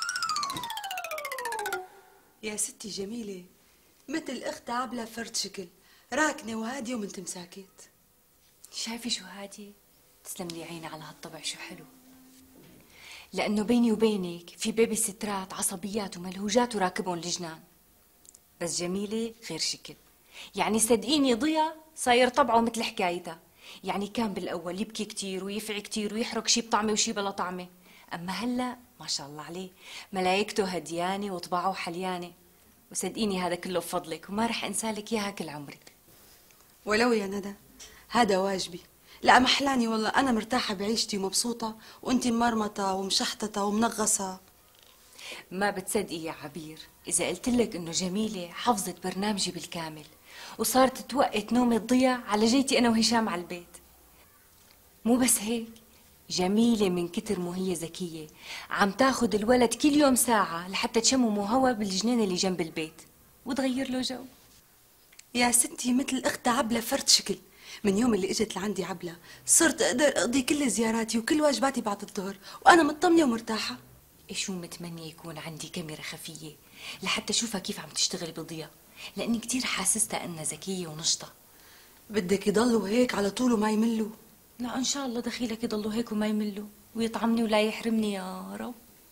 يا ستي جميلة مثل أخت عبلة فرد شكل، راكنة وهادية ومنت مساكت. شايفة شو هادية؟ تسلم لي عيني على هالطبع شو حلو. لأنه بيني وبينك في بيبي سترات عصبيات وملهوجات وراكبهم الجنان. بس جميلة غير شكل، يعني صدقيني ضيا صاير طبعه مثل حكايتها، يعني كان بالأول يبكي كتير ويفعي كتير ويحرق شي بطعمة وشي بلا طعمة، أما هلأ ما شاء الله عليه ملايكته هديانة وطباعه حليانة، وصدقيني هذا كله بفضلك وما رح أنسالك إياها كل عمري. ولو يا ندى هذا واجبي، لا محلاني والله، أنا مرتاحة بعيشتي ومبسوطة وأنتي مرمطة ومشحططة ومنغصة. ما بتصدقي يا عبير إذا قلت لك إنه جميلة حفظت برنامجي بالكامل وصارت توقت نوم الضياء على جيتي أنا وهشام على البيت. مو بس هيك، جميلة من كتر مو هي ذكية عم تاخد الولد كل يوم ساعة لحتى تشمموا هوا بالجنينة اللي جنب البيت وتغير له جو. يا ستي مثل أخت عبلة فرد شكل، من يوم اللي اجت لعندي عبلة صرت أقدر أقضي كل زياراتي وكل واجباتي بعد الظهر وأنا مطمنة ومرتاحة. شو متمنية يكون عندي كاميرا خفية لحتى أشوفها كيف عم تشتغل بضياء، لاني كتير حاسستها انها ذكيه ونشطه. بدك يضلوا هيك على طول وما يملوا؟ لا ان شاء الله دخيلك يضلوا هيك وما يملوا ويطعمني ولا يحرمني يا رب.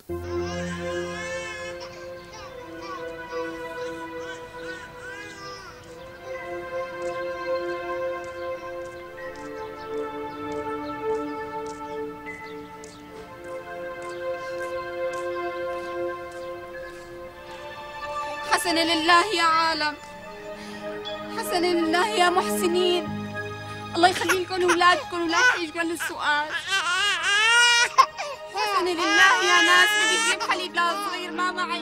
حسنا لله يا عالم، حسنا لله يا محسنين، الله يخلي لكم اولادكم ولا يشغل السؤال. حسنا لله يا ناس، بدي اجيب حليب لصغير ما معي.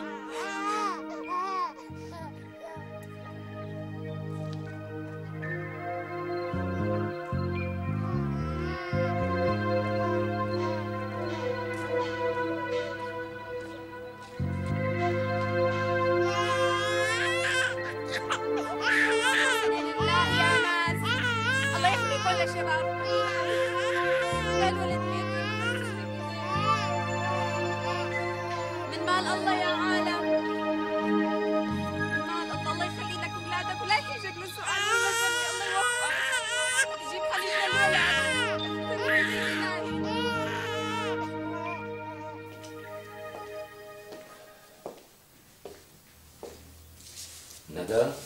ندى،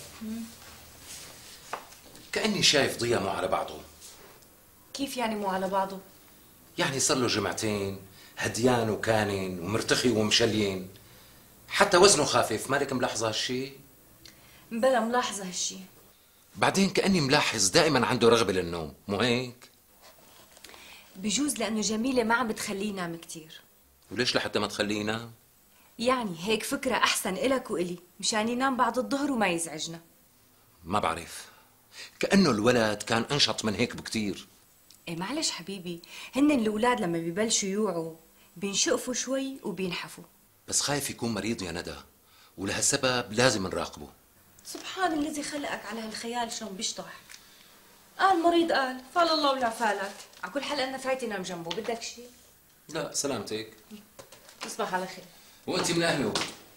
كأني شايف ضيا مو على بعضه. كيف يعني مو على بعضه؟ يعني صار له جمعتين هديان وكانن ومرتخي ومشلين، حتى وزنه خافف. مالك ملاحظة هالشي؟ بلا ملاحظة هالشي. بعدين كأني ملاحظ دائما عنده رغبة للنوم، مو هيك؟ بجوز لأنه جميلة ما عم بتخليه ينام كتير. وليش لحتى ما تخليه ينام؟ يعني هيك فكرة أحسن إلك وإلي، مشان ينام بعد الظهر وما يزعجنا. ما بعرف، كأنه الولد كان أنشط من هيك بكتير. إيه معلش حبيبي، هن الأولاد لما ببلشوا يوعوا بينشقفوا شوي وبينحفوا. بس خايف يكون مريض يا ندى، ولهالسبب لازم نراقبه. سبحان الذي خلقك على هالخيال شلون بيشطح. قال مريض قال، فال الله ولا فالك. على كل حال أنا فايتي نام جنبه، بدك شيء؟ لا سلامتك. تصبح على خير. وأنت من أهله.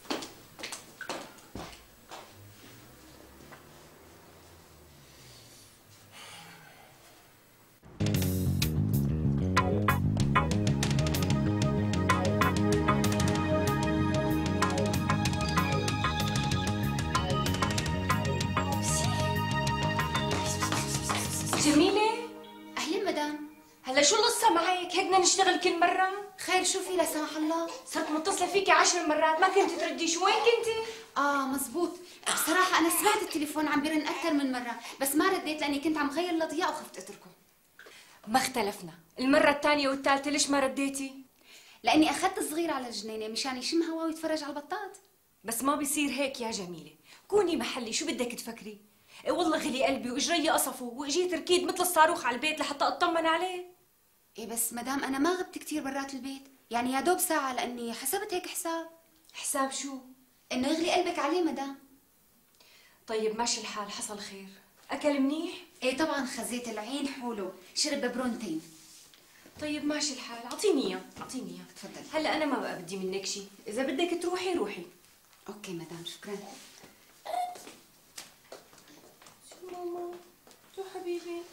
جميلة؟ أهلا مدام. هلا شو القصة معك؟ هيك بدنا نشتغل كل مرة؟ خير شو في لا سمح الله؟ صرت متصلة فيكي عشر مرات، ما كنتي تردي، شو وين كنتي؟ اه مزبوط، بصراحة أنا سمعت التليفون عم بيرن أكثر من مرة، بس ما رديت لأني كنت عم غير الأضياء وخفت أتركه. ما اختلفنا، المرة الثانية والثالثة ليش ما رديتي؟ لأني أخذت الصغير على الجنينة مشان يشم هوا ويتفرج على البطات. بس ما بيصير هيك يا جميلة، كوني محلي، شو بدك تفكري؟ إيه والله غلي قلبي واجري قصفوا واجيت ركيد مثل الصاروخ على البيت لحتى اطمن عليه. ايه بس مدام انا ما غبت كثير برات البيت، يعني يا دوب ساعة لاني حسبت هيك حساب. حساب شو؟ انه يغلي قلبك عليه مدام. طيب ماشي الحال، حصل خير. اكل منيح؟ ايه طبعا خزيت العين حوله، شرب ببرونتين. طيب ماشي الحال، اعطيني اياه، اعطيني اياه. تفضلي. هلا انا ما بقى بدي منك شيء، اذا بدك تروحي روحي. اوكي مدام، شكرا. شو ماما؟ شو حبيبي؟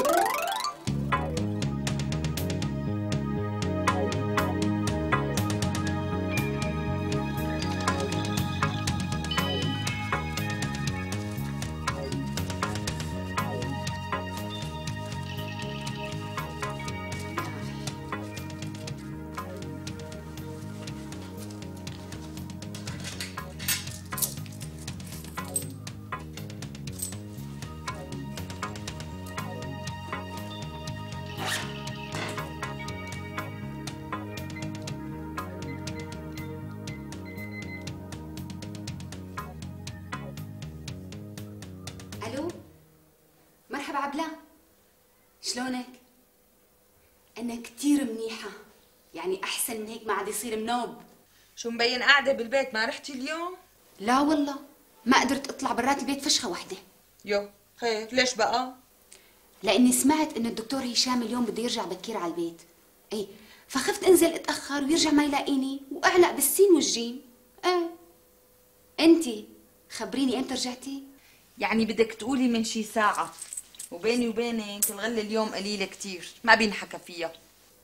الو، مرحبا عبلة، شلونك؟ انا كثير منيحة، يعني احسن من هيك ما عاد يصير منوب. شو مبين قاعدة بالبيت ما رحتي اليوم؟ لا والله ما قدرت اطلع برات البيت فشخة وحدة. يو خير، ليش بقى؟ لاني سمعت ان الدكتور هشام اليوم بده يرجع بكير على البيت. ايه فخفت انزل اتاخر ويرجع ما يلاقيني واعلق بالسين والجيم. ايه انتي خبريني امتى رجعتي؟ يعني بدك تقولي من شي ساعة، وبيني وبينك الغلة اليوم قليلة كتير ما بينحكى فيها.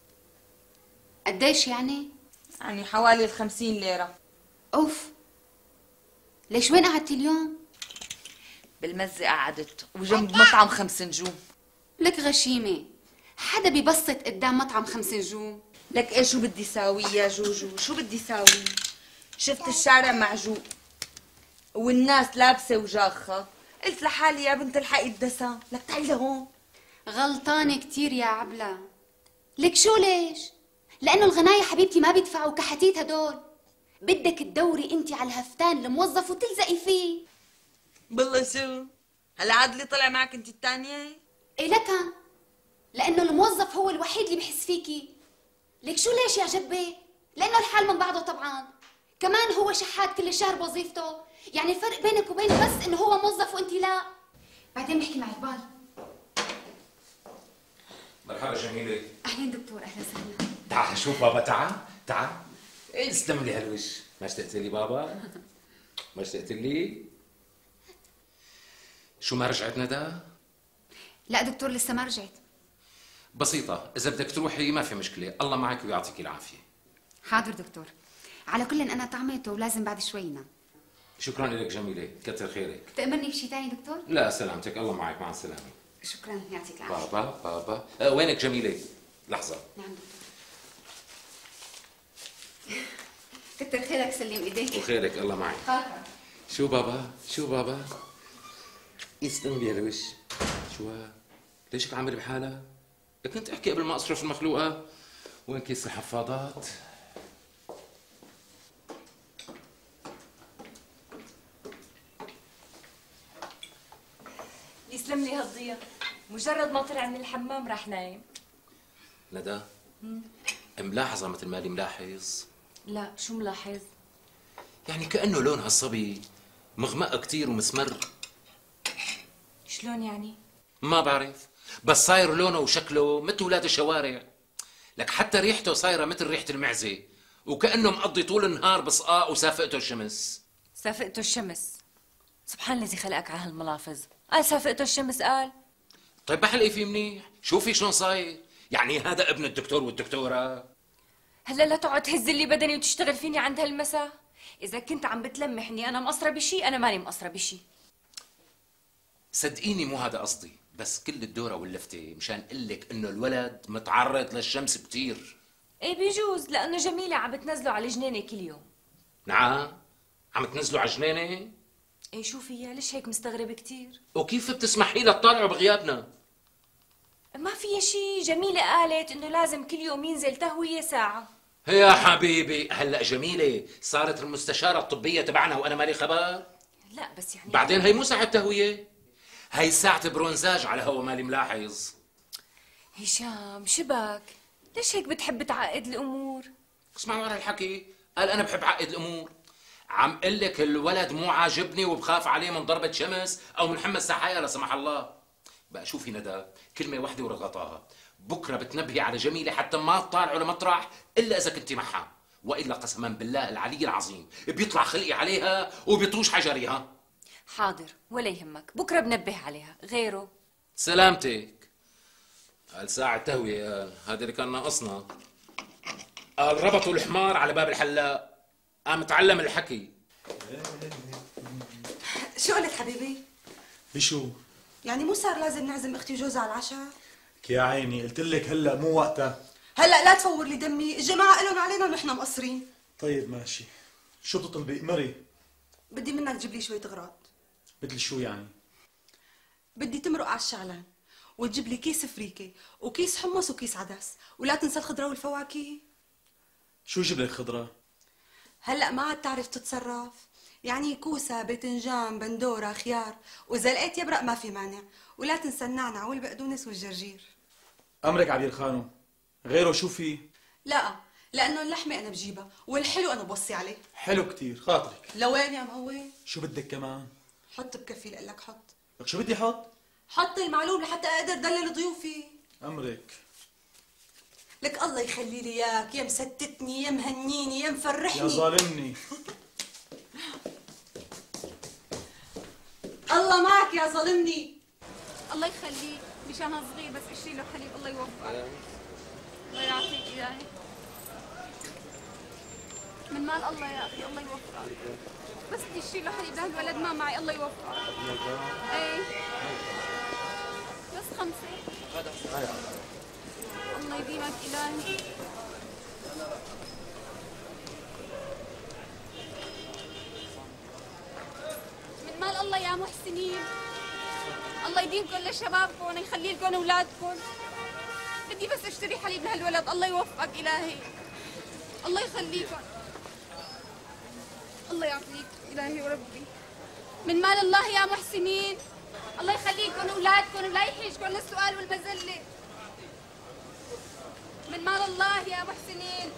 قديش يعني؟ يعني حوالي الخمسين ليرة. اوف، ليش وين قعدتي اليوم؟ بالمزة قعدت وجنب مطعم خمس نجوم. لك غشيمة، حدا بيبسط قدام مطعم خمس نجوم؟ لك ايه شو بدي ساوي يا جوجو؟ شو بدي ساوي؟ شفت الشارع معجوق والناس لابسة وجاخة، قلت لحالي يا بنت الحقي الدسا، لك تعي لهون. غلطانة كتير يا عبلة. لك شو ليش؟ لأنه الغناية حبيبتي ما بيدفعوا كحتيت هدول، بدك تدوري انت على الهفتان الموظف وتلزقي فيه. بالله شو؟ هلا عاد اللي طلع معك انت الثانية؟ ايه لكن لأنه الموظف هو الوحيد اللي بحس فيكي. لك شو ليش يا جبة؟ لأنه الحال من بعضه طبعا، كمان هو شحات كل الشهر بوظيفته، يعني الفرق بينك وبينه بس انه هو موظف وانت لا. بعدين بحكي مع إقبال. مرحبا جميلة. أهلين دكتور، أهلا وسهلا. تعال شوف بابا، تعال تعال. ايه اسلم لي هالوش، ما اشتقت لي بابا؟ ما اشتقت لي؟ شو ما رجعت ندى؟ لا دكتور لسه ما رجعت. بسيطة، إذا بدك تروحي ما في مشكلة، الله معك ويعطيك العافية. حاضر دكتور. على كل أنا طعمته ولازم بعد شوي ينام. شكرا لك جميلة، كتر خيرك. تأمرني بشي تاني دكتور؟ لا سلامتك، الله معك، مع السلامة. شكرا، يعطيك العافية. بابا بابا أه وينك جميلة؟ لحظة. نعم دكتور. كتر خيرك، سلم ايديك. وخيرك، الله معك. خاطر. شو بابا؟ شو بابا؟ يسلم لي هالوش. شو ها؟ ليش هيك عامل بحالها؟ كنت احكي قبل ما اصرف المخلوقة. وين كيس الحفاضات؟ يسلم لي هالضياء، مجرد ما طلع من الحمام راح نايم. ندى، ملاحظة مثل مالي ملاحظ؟ لا، شو ملاحظ؟ يعني كأنه لون هالصبي مغمق كتير ومسمر. شلون يعني؟ ما بعرف، بس صاير لونه وشكله مثل ولاد الشوارع. لك حتى ريحته صايرة مثل ريحة المعزة، وكأنه مقضي طول النهار بصقاء وسافقته الشمس. سافقته الشمس؟ سبحان الذي خلقك على هالملافظ، قال سافقته الشمس قال. طيب بحلقي فيه منيح، شوفي شلون صاير، يعني هذا ابن الدكتور والدكتورة. هلا لا تقعد تهز لي بدني وتشتغل فيني عند هالمسا. إذا كنت عم بتلمحني أنا مقصرة بشي، أنا ماني مقصرة بشي. صدقيني مو هذا قصدي، بس كل الدورة واللفتة مشان قلك إنه الولد متعرض للشمس كتير. إيه بيجوز، لأنه جميلة عم بتنزله على الجنينة كل يوم. نعم؟ عم تنزلوا على جنينة؟ إيه شو فيها؟ ليش هيك مستغرب كتير؟ وكيف بتسمحي لها تطالعوا بغيابنا؟ ما فيها شي، جميلة قالت إنه لازم كل يوم ينزل تهوية ساعة. يا حبيبي هلا جميلة صارت المستشارة الطبية تبعنا وأنا مالي خبر؟ لا بس يعني بعدين هي مو ساعة تهوية، هي ساعة برونزاج على هوا مالي ملاحظ. هشام شبك؟ ليش هيك بتحب تعقد الأمور؟ اسمع ورا الحكي، قال أنا بحب عقد الأمور. عم قل لك الولد مو عاجبني وبخاف عليه من ضربة شمس أو من حمى سحايا لا سمح الله. بقى شوفي ندى، كلمة واحدة ورغطاها، بكرة بتنبهي على جميلة حتى ما تطالعوا لمطرح إلا إذا كنتي معها، وإلا قسما بالله العلي العظيم بيطلع خلقي عليها وبيطوش حجريها. حاضر ولا يهمك، بكرة بنبه عليها. غيره؟ سلامتك. قال ساعة تهوية، قال هذا اللي كان ناقصنا. قال ربطوا الحمار على باب الحلاق، قام تعلم الحكي. شو قلت حبيبي؟ بشو؟ يعني مو صار لازم نعزم اختي وجوزها على العشاء؟ يا عيني قلت لك هلا مو وقتها. هلا لا تفور لي دمي، الجماعه لهم علينا ونحن مقصرين. طيب ماشي، شو بتطلبي؟ امري. بدي منك تجيب لي شويه اغراض. بدي شو يعني؟ بدي تمرق على الشعلان وتجيب لي كيس فريكه وكيس حمص وكيس عدس، ولا تنسى الخضره والفواكه. شو جيب لك خضره؟ هلا ما عاد تعرف تتصرف، يعني كوسه، باذنجان، بندوره، خيار، واذا لقيت يبرق ما في مانع، ولا تنسى النعنع والبقدونس والجرجير. امرك عبير خانو، غيره شو في؟ لا، لانه اللحمه انا بجيبها والحلو انا بوصي عليه. حلو كتير، خاطرك. لوين يا مهوي؟ شو بدك كمان؟ حط بكفي لك حط. لك شو بدي حط؟ حط المعلوم لحتى اقدر دلل ضيوفي. امرك. لك الله يخلي لي اياك، يا مستتني يا مهنيني يا مفرحني يا ظالمني. الله معك يا ظالمني. الله يخليك، مشانها صغير بس اشتري له حليب. الله يوفقك، الله يعطيك إلهي. من مال الله يا أخي، الله يوفقك. بس بدي اشتري له حليب لهالولد ما معي. الله يوفقك. ايه بس خمسة. الله يديمك إلهي. من مال الله يا محسنين. الله يديمكم لشبابكم ويخلي لكم اولادكم. بدي بس اشتري حليب لهالولد. الله يوفقك إلهي، الله يخليكم، الله يعطيك إلهي وربي. من مال الله يا محسنين. الله يخليكم اولادكم ولا يحيجكم للسؤال والمذله. من مال الله يا محسنين.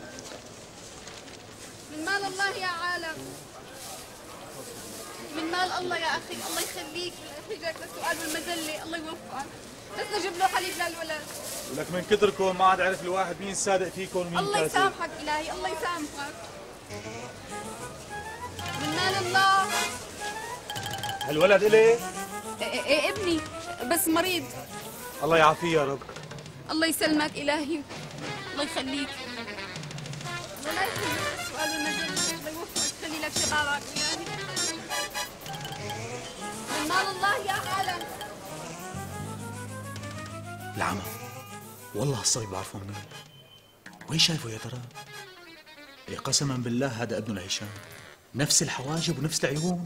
من مال الله يا عالم. من مال الله يا اخي. الله يخليك ولا يحيجك للسؤال والمذله. الله يوفقك. بس نجيب له حليب للولد. ولك من كتركم ما عاد عرف الواحد مين صادق فيكم ومين كاذب. الله يسامحك إلهي، الله يسامحك. من مال الله. هالولد إلي؟ إيه إيه ابني بس مريض. الله يعافيه يا رب. الله يسلمك إلهي، الله يخليك. ولا يخليك السؤال والمجال. الله يوفقك، خلي لك شبابك إلهي. من مال الله يا عالم. العمى والله هالصبي بعرفه منين. وين شايفه يا ترى؟ إيه قسما بالله هذا ابنه لهشام، نفس الحواجب ونفس العيون.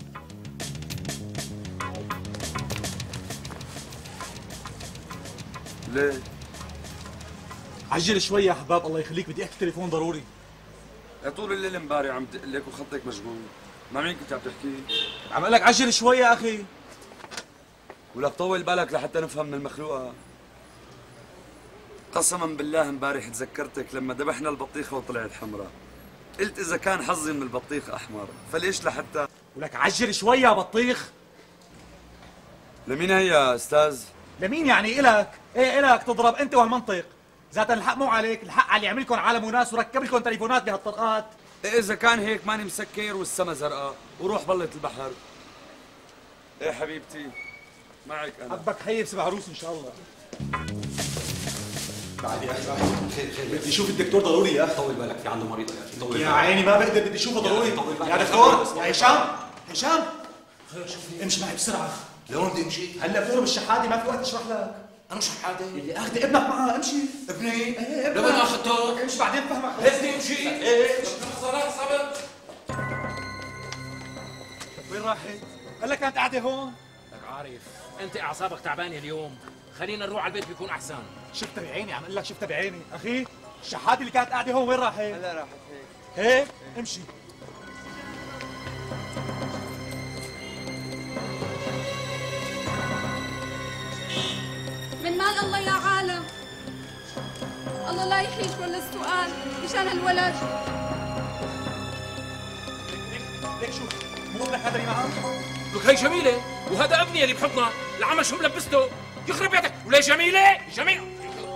ليه؟ عجل شوي يا حباب الله يخليك، بدي احكي تليفون ضروري. يا طول الليل امبارح عم دق لك وخطك مشغول، مع مين كنت عم تحكي؟ عم اقول لك عجل شوي يا اخي. ولك طول بالك لحتى نفهم من المخلوقه. قسما بالله امبارح تذكرتك لما ذبحنا البطيخه وطلعت حمراء. قلت اذا كان حظي من البطيخ احمر فليش لحتى. ولك عجل شوي يا بطيخ. لمين هي يا استاذ؟ لمين يعني؟ الك؟ ايه الك تضرب انت وهالمنطق. ذات الحق مو عليك، الحق على اللي يعمل لكم عالم وناس وركب لكم تليفونات بهالطرقات. إيه اذا كان هيك ماني مسكر والسما زرقاء وروح بلة البحر. ايه حبيبتي معك انا. حبك حي سبع عروس ان شاء الله. بعد يا اخي خير خير بدي اشوف الدكتور ضروري يا اخي. طول بالك في عنده مريض يا اخي. طول يا عيني ما بقدر بدي اشوفه ضروري. يا دكتور يا هشام هشام خير شوفي امشي معي بسرعه. لوين بدي امشي؟ هلا بتهرب الشحاده ما في وقت اشرح لك. انا شحاده؟ اللي اخذ ابنك معها امشي. ابني؟ ايه ابنك. لوين اخذته؟ امشي بعدين بفهمك. بدي امشي. ايه صار صبر. وين راحت؟ هلا كانت قاعده هون. لك عارف انت اعصابك تعبانه اليوم، خلينا نروح على البيت بيكون احسن. شفتها بعيني، عم اقول لك شفتها بعيني، اخي الشحاده اللي كانت قاعده هون وين راحت؟ هلا راحت هيك. هيك؟ امشي. من مال الله يا عالم. الله لا يحيجكم للسؤال مشان هالولد. ليك شوف مو ابنك هذا اللي معك؟ لك هي جميله وهذا ابني اللي بحضنها، العمى شو ملبسته؟ يخرب بيتك. وليه جميله؟ جميله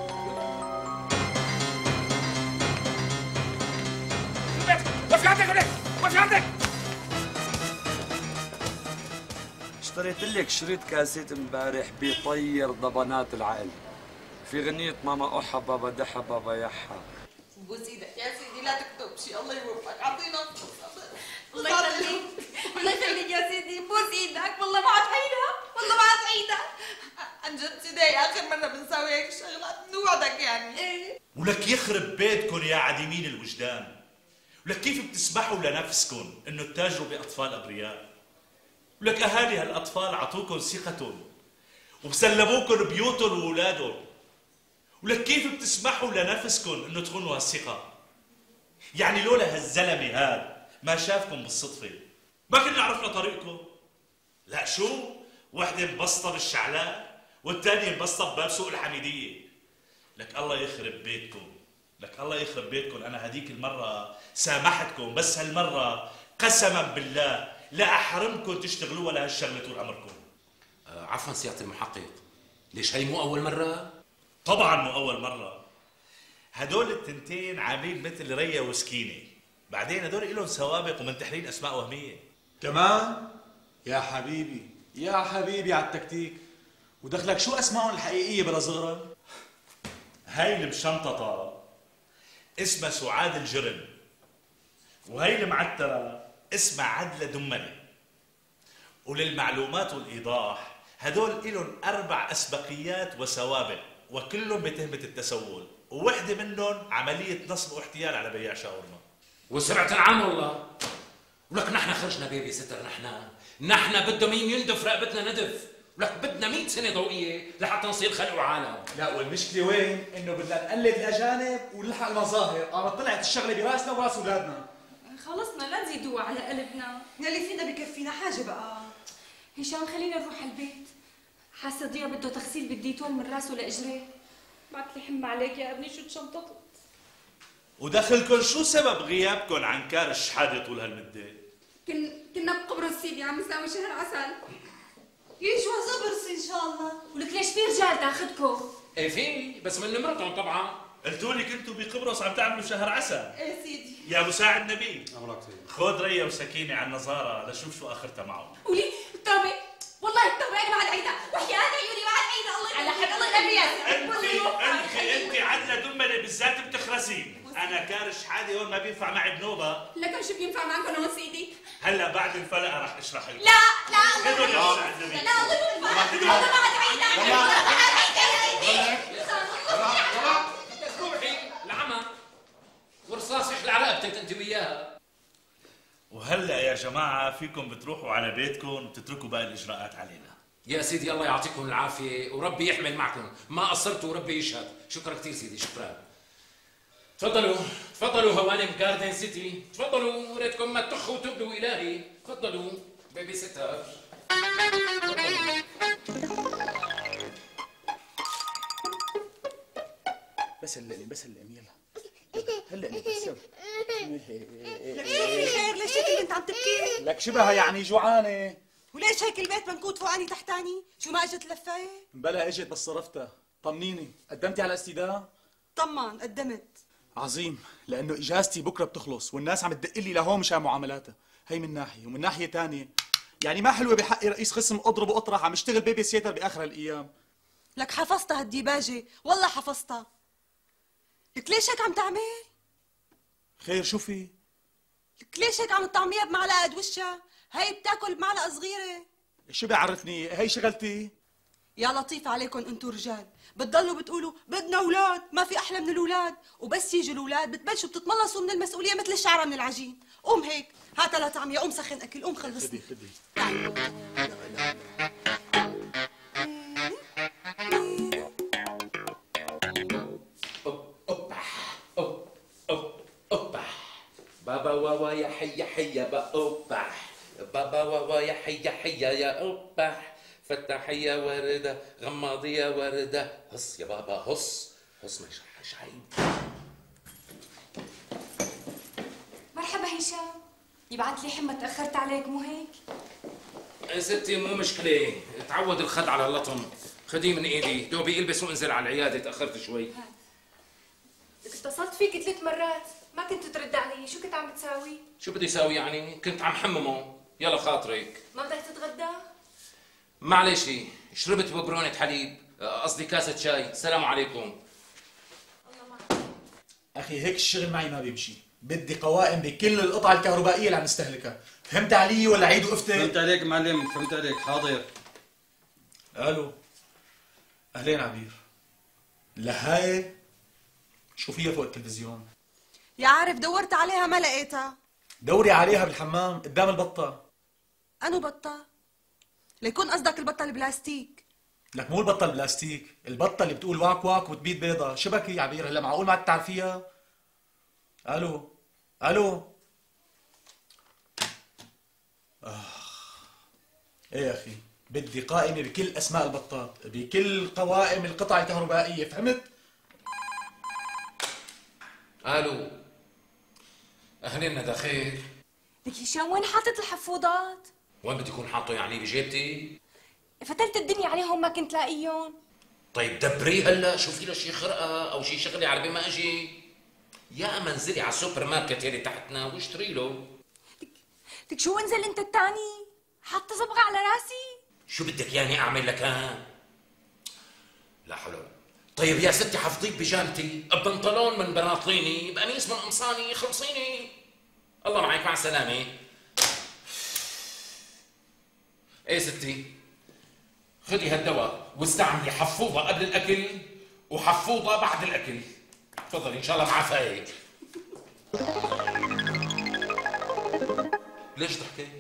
وفي عندك وليه؟ وفي عندك. اشتريت لك شريط كاسيت امبارح بيطير ضبنات العقل. في غنية ماما أحا بابا دحا بابا يحا. بوس ايدك يا سيدي لا تكتب شيء. الله يوفقك، اعطينا الله يخليك، الله يخليك يا سيدي. بوس ايدك والله ما عاد عيدها، والله ما عاد عيدها. عن جد سيدي اخر مره بنسوي هيك شغلات نوعدك يعني. ايه ولك يخرب بيتكم يا عديمين الوجدان. ولك كيف بتسمحوا لنفسكم انه تتاجروا باطفال ابرياء؟ ولك اهالي هالاطفال عطوكم ثقتهم وبسلموكم بيوتهم واولادهم. ولك كيف بتسمحوا لنفسكم انه تخونوا هالثقه؟ يعني لولا هالزلمه هاد ما شافكم بالصدفه ما كنا عرفنا طريقكم. لا شو؟ وحده مبسطه بالشعلاء والثانيه مبسطه بباب سوق الحميديه. لك الله يخرب بيتكم، لك الله يخرب بيتكم. انا هديك المره سامحتكم بس هالمره قسما بالله لا احرمكم تشتغلوا ولا هالشغله طول عمركم. آه عفوا سياده المحقق، ليش هي مو اول مره؟ طبعا مو اول مره. هدول التنتين عاملين مثل ريا وسكينه، بعدين هدول لهم سوابق ومنتحلين اسماء وهميه. كمان؟ يا حبيبي يا حبيبي على التكتيك، ودخلك شو اسمائهم الحقيقيه بلا صغرى؟ هاي المشنططة اسمها سعاد الجرم، وهي المعترة اسمها عدلة دمنة. وللمعلومات والإيضاح هدول إلهم أربع أسبقيات وسوابق، وكلهم بتهمة التسول، ووحدة منهم عملية نصب واحتيال على بياع شاورما. وسرعة العام والله. ولك نحن خرجنا بيبي ستر، نحن نحن بده مين يندف رقبتنا ندف، ولك بدنا مئة سنة ضوئية لحتى نصير خلق وعالم. لا والمشكلة وين؟ إنه بدنا نقلد الأجانب ونلحق المظاهر، قامت طلعت الشغلة براسنا وراس أولادنا. خلصنا لا تزيدوا على قلبنا، يلي فينا بكفينا حاجة بقى. هشام خلينا نروح على البيت، حاسة ضيا بده تغسيل بالديتول من راسه لإجريه. بعت لي حمى عليك يا ابني شو تشنططت. ودخلكن شو سبب غيابكن عن كار الشحادة طول هالمدة؟ كن كنا بقبرص سيدي عم نساوي شهر عسل. يجوا زبرس ان شاء الله. ولك ليش في رجال تاخذكم؟ ايه في بس من نمرتهم طبعا. قلتوا لي كنتوا بقبرص عم تعملوا شهر عسل. ايه سيدي. يا مساعد نبيل، امرك سيدي. خذ ريا وسكينة على النظارة لشوف شو اخرتها معهم. قولي التوبة، والله التوبة انا بعد عيدها، وحياة عيوني بعد عيدها. الله على حق الله النبي انت انت انت عدلة دمنة بالذات بتخرسين. انا كار شحادة هون ما بينفع معي بنوبة. لكن شو بينفع معكم هون سيدي؟ هلا بعد الفلقة رح اشرح لكم. لا لا خذوا يا مساعد نبيل. لا الله بعد عيدها. بعد عيدها. روحي العمى ورصاص يخلع رقبتك انت وياها. وهلا يا جماعة فيكم بتروحوا على بيتكم وتتركوا باقي الإجراءات علينا. يا سيدي الله يعطيكم العافية وربي يحمل معكم، ما قصرتوا وربي يشهد. شكرا كثير سيدي، شكرا. تفضلوا تفضلوا هوانم جاردن سيتي، تفضلوا وريتكم ما تخوا وتبدوا إلهي. تفضلوا بيبي ستر. بس هلقني بس هلقني يلا هلقني بس يلا. لك شو في خير؟ ليش هيك البنت عم تبكي؟ لك شبهها يعني جوعانة. وليش هيك البيت منكوت فوقاني تحتاني؟ شو ما اجت لفاية؟ بلا اجت بس صرفتها. طمنيني، قدمتي على استداء؟ طمان قدمت. عظيم، لانه اجازتي بكره بتخلص والناس عم تدق لي لهون مشان معاملاتها. هي من ناحيه، ومن ناحيه ثانيه يعني ما حلوه بحقي رئيس قسم اضرب واطرح عم اشتغل بيبي سيتر باخر الايام. لك حفظتها هالديباجه، والله حفظتها. لك ليش هيك عم تعمل؟ خير شو في؟ لك ليش هيك عم تطعميها بمعلقه قد وشها؟ هي بتاكل بمعلقه صغيره. شو بيعرفني؟ هي شغلتي. يا لطيف عليكم انتو رجال، بتضلوا بتقولوا بدنا اولاد، ما في احلى من الاولاد، وبس يجوا الاولاد بتبلشوا بتتملصوا من المسؤوليه مثل الشعره من العجين. قوم هيك، هات لا طعميه، قوم سخن اكل، قوم خلصني. خدي خدي. بابا واوا يا حي حي بأوبح، بابا واوا يا حي حي يا أوبح، فتحي يا وردة غماضي يا وردة، هص يا بابا هص هص ما يشحش عيب. مرحبا هشام، يبعت لي حمى تأخرت عليك مو هيك؟ يا ستي مو مشكلة، تعود الخد على اللطم، خديه من ايدي، دوبي البس وانزل على العيادة، تأخرت شوي. اتصلت فيك ثلاث مرات، ما كنت ترد علي، شو كنت عم تساوي؟ شو بدي اساوي يعني؟ كنت عم حممه، يلا خاطرك. ما بدك تتغدى؟ معلش شربت ببرونة حليب، قصدي كاسة شاي، السلام عليكم. اخي هيك الشغل معي ما بيمشي، بدي قوائم بكل القطع الكهربائية اللي عم نستهلكها، فهمت علي ولا عيد وقفتك؟ فهمت عليك معلم، فهمت عليك، حاضر. الو اهلين عبير. لهاي شو فيها فوق التلفزيون؟ يا عارف دورت عليها ما لقيتها. دوري عليها بالحمام قدام البطة. انو بطة؟ ليكون قصدك البطة البلاستيك. لك مو البطة البلاستيك، البطة اللي بتقول واك واك وتبيض بيضة، شبكي يا عبير، هلا معقول ما تعرفيها؟ الو الو اخ ايه يا اخي، بدي قائمة بكل اسماء البطات، بكل قوائم القطع الكهربائية، فهمت؟ الو اهلين ندى خير؟ لك هشام وين حاطط الحفوضات؟ وين بدي اكون حاطه يعني بجيبتي؟ فتلت الدنيا عليهم ما كنت لاقيهم. طيب دبري هلا شوفي له شي خرقه او شي شغله على بما اجي، يا اما انزلي على السوبر ماركت يلي تحتنا واشتري له. لك شو انزل انت الثاني؟ حاطه صبغه على راسي؟ شو بدك يعني اعمل لك ها؟ لا حول ولا. طيب يا ستي حفظيك بيجامتي ببنطلون من بناطيني بقميص من قمصاني خلصيني. الله معك مع السلامة. ايه ستي خذي هالدواء واستعملي حفوضة قبل الأكل وحفوضة بعد الأكل. تفضلي إن شاء الله مع فايق. ليش ضحكي؟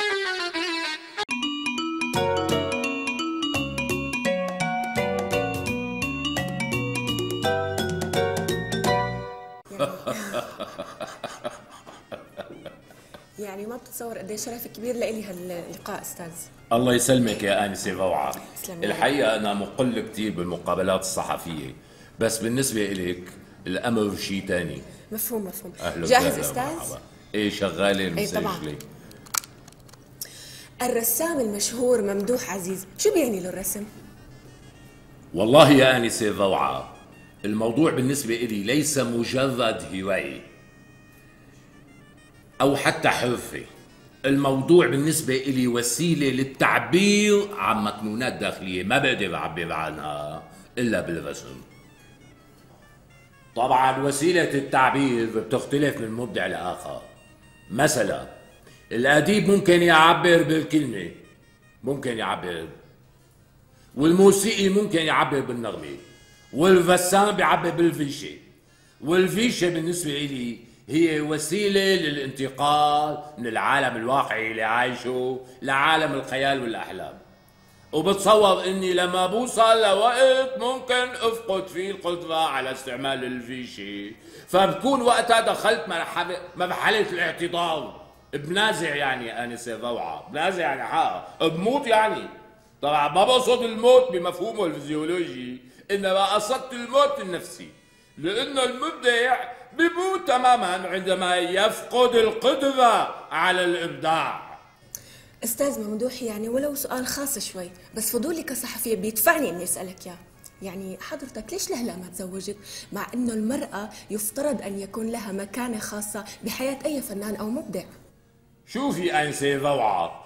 يعني ما بتتصور قد ايه شرف كبير لإلي هاللقاء استاذ. الله يسلمك يا آنسة روعة. تسلمي. الحقيقة أنا مقل كتير بالمقابلات الصحفية، بس بالنسبة إليك الأمر شيء تاني. مفهوم مفهوم. أهلا جاهز وسهلا استاذ؟ ومرحبا. إيه شغالة إيه طبعاً. مسجلة. الرسام المشهور ممدوح عزيز، شو بيعني له الرسم؟ والله يا آنسة روعة، الموضوع بالنسبة إلي ليس مجرد هواية أو حتى حرفة. الموضوع بالنسبة إلي وسيلة للتعبير عن مكنونات داخلية ما بقدر أعبر عنها إلا بالرسم. طبعا وسيلة التعبير بتختلف من مبدع لآخر. مثلا الأديب ممكن يعبر بالكلمة، ممكن يعبر، والموسيقي ممكن يعبر بالنغمة، والرسام بيعبر بالفيشة. والفيشة بالنسبة إلي هي وسيلة للانتقال من العالم الواقعي اللي عايشه لعالم الخيال والأحلام. وبتصور إني لما بوصل لوقت ممكن أفقد فيه القدرة على استعمال الفيشة، فبكون وقتها دخلت مرحلة مرحلة الاعتذار. بنازع يعني آنسة روعة، بنازع يعني حقا بموت يعني. طبعا ما بقصد الموت بمفهومه الفيزيولوجي، إنما قصدت الموت النفسي، لأنه المبدع بيموت تماما عندما يفقد القدرة على الإبداع. استاذ ممدوح، يعني ولو سؤال خاص شوي، بس فضولي كصحفية بيدفعني اني اسألك اياه. يعني حضرتك ليش لهلا ما تزوجت، مع انه المرأة يفترض ان يكون لها مكانة خاصة بحياة اي فنان او مبدع؟ شوفي أنسة روعة،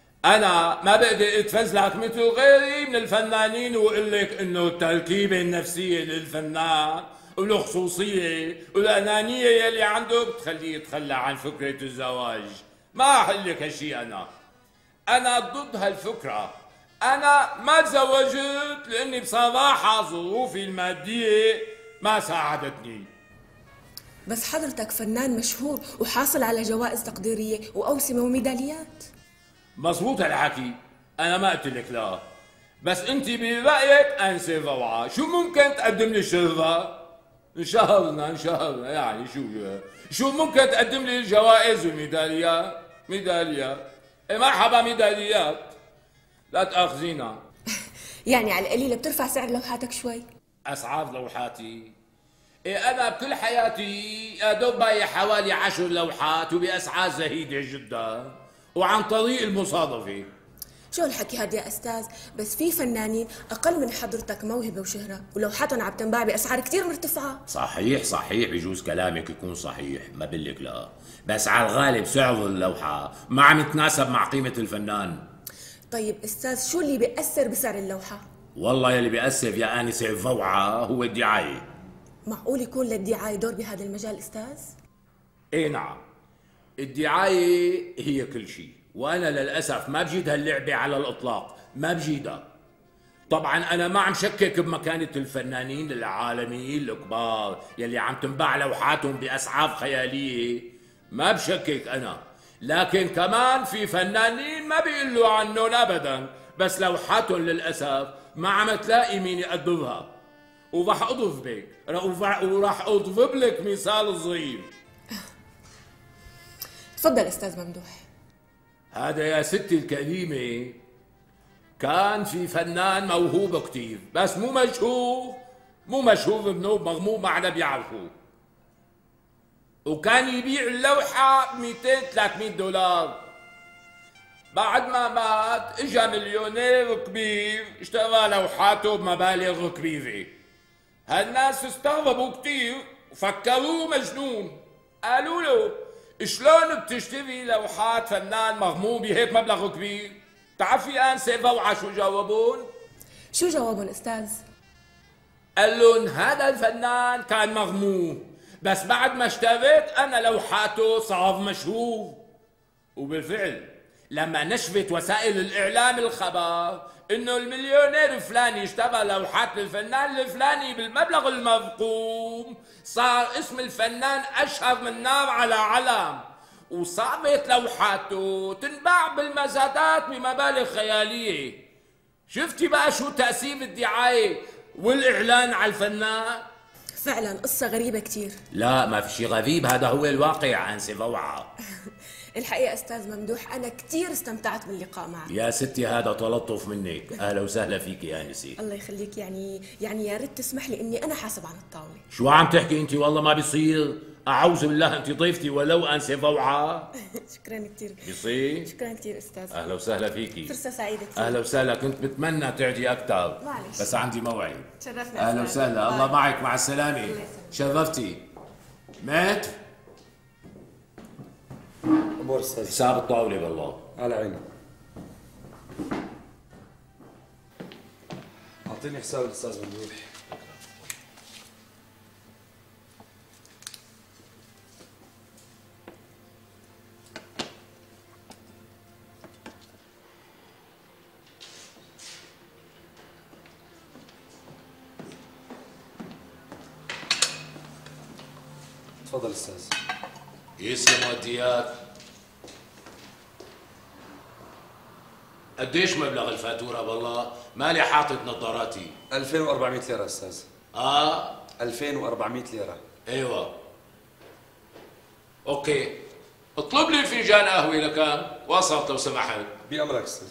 أنا ما بقدر أتفزلك مثل غيري من الفنانين وأقول لك إنه التركيبة النفسية للفنان والخصوصية والأنانية يلي عنده بتخليه يتخلى عن فكرة الزواج. ما أحل لك هالشي. أنا أنا ضد هالفكرة. أنا ما تزوجت لأني بصراحة ظروفي المادية ما ساعدتني. بس حضرتك فنان مشهور وحاصل على جوائز تقديرية وأوسمة وميداليات. مظبوط الحكي، أنا ما قلت لك لا، بس أنت برأيك أنسة روعة شو ممكن تقدم لي شرفة؟ انشهرنا انشهرنا يعني شو شو ممكن تقدم لي الجوائز والميداليات؟ ميداليات إيه مرحبا ميداليات، لا تأخذينا. يعني على القليلة بترفع سعر لوحاتك شوي؟ أسعار لوحاتي؟ إيه أنا بكل حياتي يا دوب بايع حوالي عشر لوحات وبأسعار زهيدة جدا وعن طريق المصادفة. شو الحكي هاد يا أستاذ؟ بس في فنانين أقل من حضرتك موهبة وشهرة ولوحاتهم عم تنباع بأسعار كتير مرتفعة. صحيح صحيح، بجوز كلامك يكون صحيح، ما بقلك لا، بس على الغالب سعر اللوحة ما عم يتناسب مع قيمة الفنان. طيب أستاذ، شو اللي بيأثر بسعر اللوحة؟ والله يلي بيأثر يا آنسة الروعة هو الدعاية. معقول يكون للدعاية دور بهذا المجال أستاذ؟ إيه نعم، الدعاية هي كل شيء، وأنا للأسف ما بجيد هاللعبة على الإطلاق، ما بجيدها. طبعا أنا ما عم شكك بمكانة الفنانين العالميين الكبار يلي عم تنباع لوحاتهم بأسعار خيالية، ما بشكك أنا، لكن كمان في فنانين ما بيقولوا عنهم أبدا، بس لوحاتهم للأسف ما عم تلاقي مين يقدرها. وراح أضرب بك وراح أضرب لك مثال صغير. تفضل أستاذ ممدوح. هذا يا ستي الكريمة كان في فنان موهوب كتير، بس مو مشهور، مو مشهور بنوب مغموم ما حدا بيعرفه، وكان يبيع اللوحة ب مئتين ثلاثمئة دولار. بعد ما مات اجا مليونير كبير اشترى لوحاته بمبالغ كبيرة. هالناس استغربوا كتير وفكروه مجنون، قالوا له شلون بتشتري لوحات فنان مغموم بهيك مبلغ كبير؟ بتعرفي انسه فوعه شو جاوبون؟ شو جوابهم استاذ؟ قال لهم هذا الفنان كان مغموم، بس بعد ما اشتغلت انا لوحاته صار مشهور. وبالفعل لما نشفت وسائل الاعلام الخبر انه المليونير الفلاني اشترى لوحات للفنان الفلاني بالمبلغ المذكور، صار اسم الفنان اشهر من نار على علم، وصارت لوحاته تنباع بالمزادات بمبالغ خياليه. شفتي بقى شو تأثير الدعاية والإعلان على الفنان؟ فعلا قصة غريبة كتير. لا ما في شيء غريب، هذا هو الواقع أنسة فوعة. الحقيقة أستاذ ممدوح أنا كتير استمتعت باللقاء معك. يا ستي هذا تلطف منك، أهلا وسهلا فيك يا أنسي. الله يخليك، يعني يعني يا ريت تسمح لي إني أنا حاسب عن الطاولة. شو عم تحكي أنت؟ والله ما بيصير، أعوذ بالله أنت ضيفتي ولو أنسة فوعة. شكرا كتير. بيصير؟ شكرا كتير أستاذ. أهلا وسهلا فيكي. فرصة سعيدة كتير. أهلا وسهلا، كنت بتمنى تعدي أكثر. معلش. بس عندي موعد. تشرفنا. أهلا وسهلا، الله معك، مع السلامة. شرفتي. مات؟ أمور أستاذ. حساب الطاولة بالله. على عيني. أعطيني حساب الأستاذ ممدوح. تفضل أستاذ. يسلم وديات. قديش مبلغ الفاتورة بالله؟ مالي حاطط نظاراتي. ألفين وأربعمية ليرة أستاذ. اه ألفين وأربعمية ليرة. ايوه. اوكي. اطلب لي فنجان قهوة لكان، وسط لو سمحت. بأمرك أستاذ.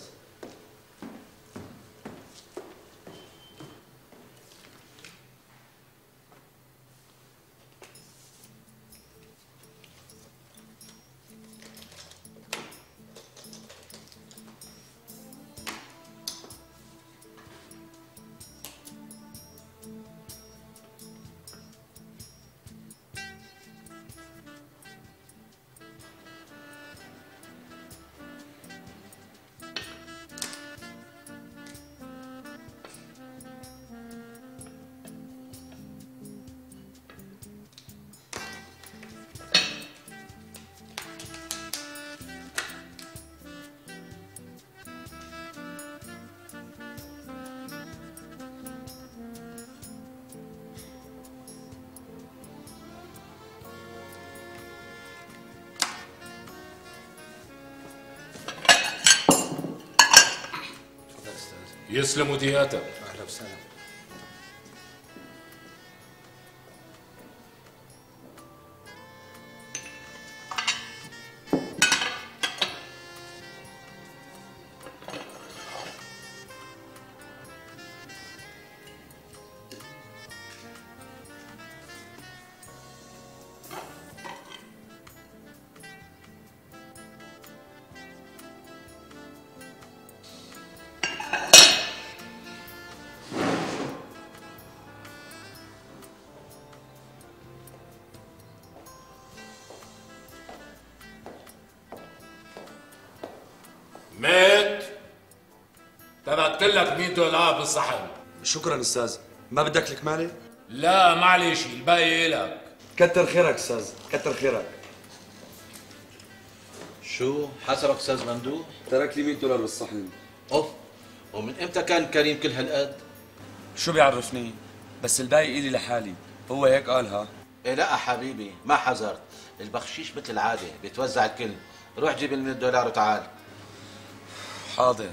يسلم ودياتك. أهلا وسهلا. مات. تركت لك مية دولار بالصحن. شكرا أستاذ. ما بدك لك مالي؟ لا معلش، الباقي لك. كتر خيرك أستاذ، كتر خيرك. شو حسبك استاذ ممدوح؟ ترك لي مية دولار بالصحن. اوف، ومن امتى كان كريم كل هالقد؟ شو بيعرفني؟ بس الباقي إلي لحالي، هو هيك قالها. إيه لا حبيبي، ما حذرت، البخشيش مثل العادة بيتوزع الكل، روح جيب ال مية دولار وتعال. حاضر.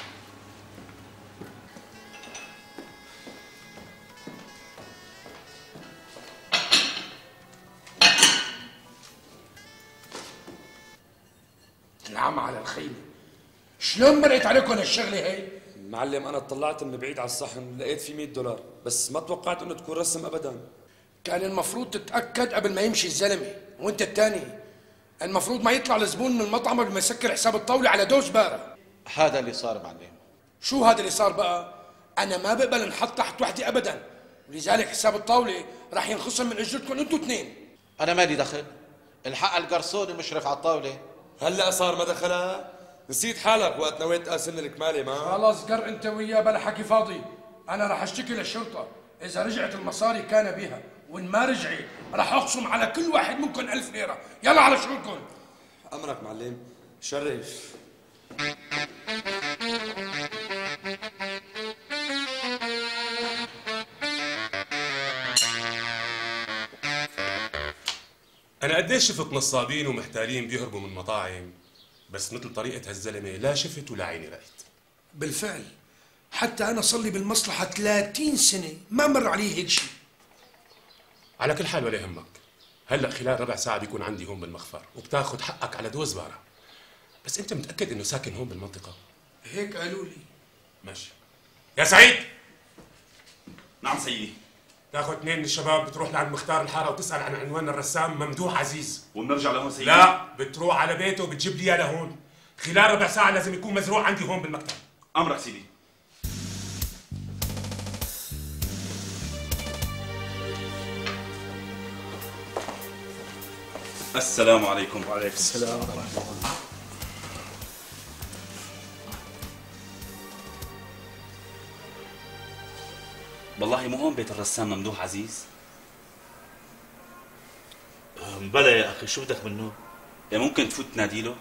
نعم على الخيمة. شلون مرقت عليكم الشغلة هي؟ معلم أنا اطلعت من بعيد على الصحن لقيت فيه مية دولار، بس ما توقعت إنه تكون رسم أبدا. كان المفروض تتأكد قبل ما يمشي الزلمة، وأنت الثاني المفروض ما يطلع الزبون من المطعم قبل ما يسكر حساب الطاولة على دوز بارة. هذا اللي صار معلم. شو هذا اللي صار بقى؟ أنا ما بقبل انحط تحت وحدي أبدا، ولذلك حساب الطاولة راح ينخصم من أجرتكم أنتوا اثنين. أنا مالي دخل، الحق القرصون المشرف على الطاولة. هلا صار ما دخلها؟ نسيت حالك وقت نويت تقاسم الكمالة ما؟ خلاص قر انت وياه بلا حكي فاضي. انا رح اشتكي للشرطة، اذا رجعت المصاري كان بها، وان ما رجعت رح اخصم على كل واحد منكم ألف ليرة. يلا على شغلكم. امرك معلم. شرف. أنا قديش شفت نصابين ومحتالين بيهربوا من مطاعم، بس مثل طريقة هالزلمة لا شفت ولا عيني رأيت. بالفعل حتى أنا صلي بالمصلحة ثلاثين سنة ما مر علي هيك شيء. على كل حال ولا يهمك، هلا خلال ربع ساعة بيكون عندي هون بالمخفر وبتاخذ حقك على دوز بارة. بس أنت متأكد إنه ساكن هون بالمنطقة؟ هيك قالوا لي. ماشي. يا سعيد. نعم سيدي. تاخذ اثنين من الشباب بتروح لعند مختار الحاره وتسال عن عنوان الرسام ممدوح عزيز. وبنرجع لهون سيدي؟ لا، بتروح على بيته وبتجيب لي اياه لهون. خلال ربع ساعه لازم يكون مزروع عندي هون بالمكتب. امرك سيدي. السلام عليكم. وعليكم السلام ورحمه الله. والله مو هون بيت الرسام ممدوح عزيز؟ بلا يا اخي، شو بدك منه؟ يا ممكن تفوت تناديله؟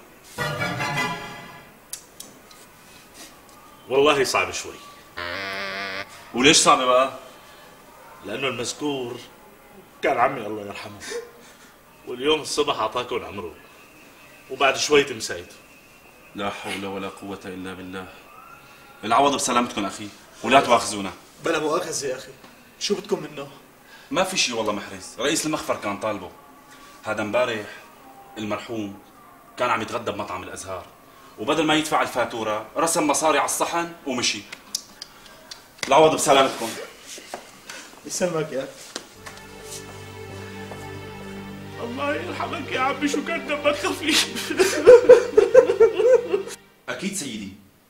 والله صعب شوي. وليش صعبة بقى؟ لأنه المذكور كان عمي الله يرحمه، واليوم الصبح أعطاكم عمره وبعد شوي تمسيته. لا حول ولا قوة إلا بالله. العوض بسلامتكم أخي، ولا تواخذونا. بلا مؤاخذة يا أخي، شو بدكم منه؟ ما في شيء والله محرز، رئيس المخفر كان طالبه. هذا امبارح المرحوم كان عم يتغدى بمطعم الأزهار، وبدل ما يدفع الفاتورة رسم مصاري على الصحن ومشي. العوض بسلامتكم. يسلمك يا أخي. الله يرحمك يا عمي، شو كان دمك خفيف. أكيد سيدي.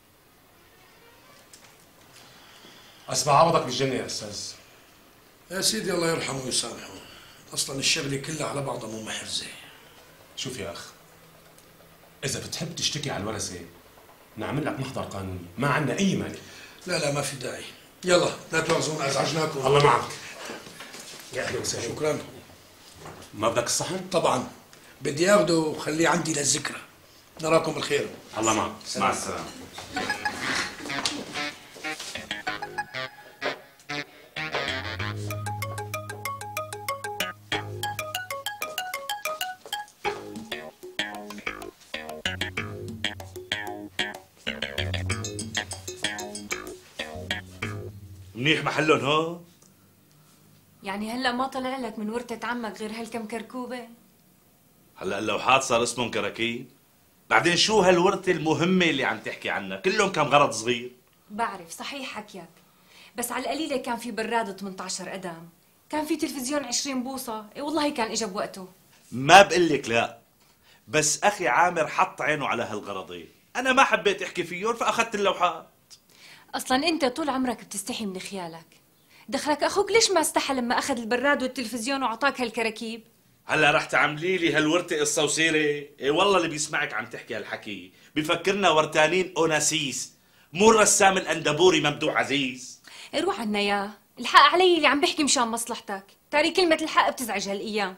اسمع، عوضك بالجنة يا أستاذ. يا سيدي الله يرحمه ويسامحه، أصلا الشغلة كلها على بعضها مو محرزة. شوف يا أخ، إذا بتحب تشتكي على الورثة نعمل لك محضر قانوني، ما عندنا أي مانع. لا لا ما في داعي. يلا لا تواخذونا أزعجناكم. الله معك. يا أهلا وسهلا. شكرا. ما بدك الصحن؟ طبعا بدي اخده وخليه عندي للذكرى. نراكم بالخير. الله معك. مع السلامة. منيح محلهم هون؟ يعني هلا ما طلع لك من ورثة عمك غير هالكم كركوبة؟ هلا اللوحات صار اسمهم كراكيب؟ بعدين شو هالورثة المهمة اللي عم تحكي عنها؟ كلهم كم غرض صغير؟ بعرف، صحيح حكيك، بس على القليلة كان في براد ثمانية عشر قدم، كان في تلفزيون عشرين بوصة، اي والله كان اجى بوقته. ما بقلك لا، بس أخي عامر حط عينه على هالغرضين، أنا ما حبيت أحكي فيهم فأخذت اللوحات. أصلاً أنت طول عمرك بتستحي من خيالك، دخلك أخوك ليش ما استحى لما أخذ البراد والتلفزيون وأعطاك هالكراكيب؟ هلا رح تعملي لي هالورثة قصة وسيرة؟ ايه والله اللي بيسمعك عم تحكي هالحكي بفكرنا ورتانين أوناسيس، مو الرسام الأندبوري ممدوح عزيز. ايه روح عنا ياه، الحق علي اللي عم بحكي مشان مصلحتك، تاري كلمة الحق بتزعج هالأيام.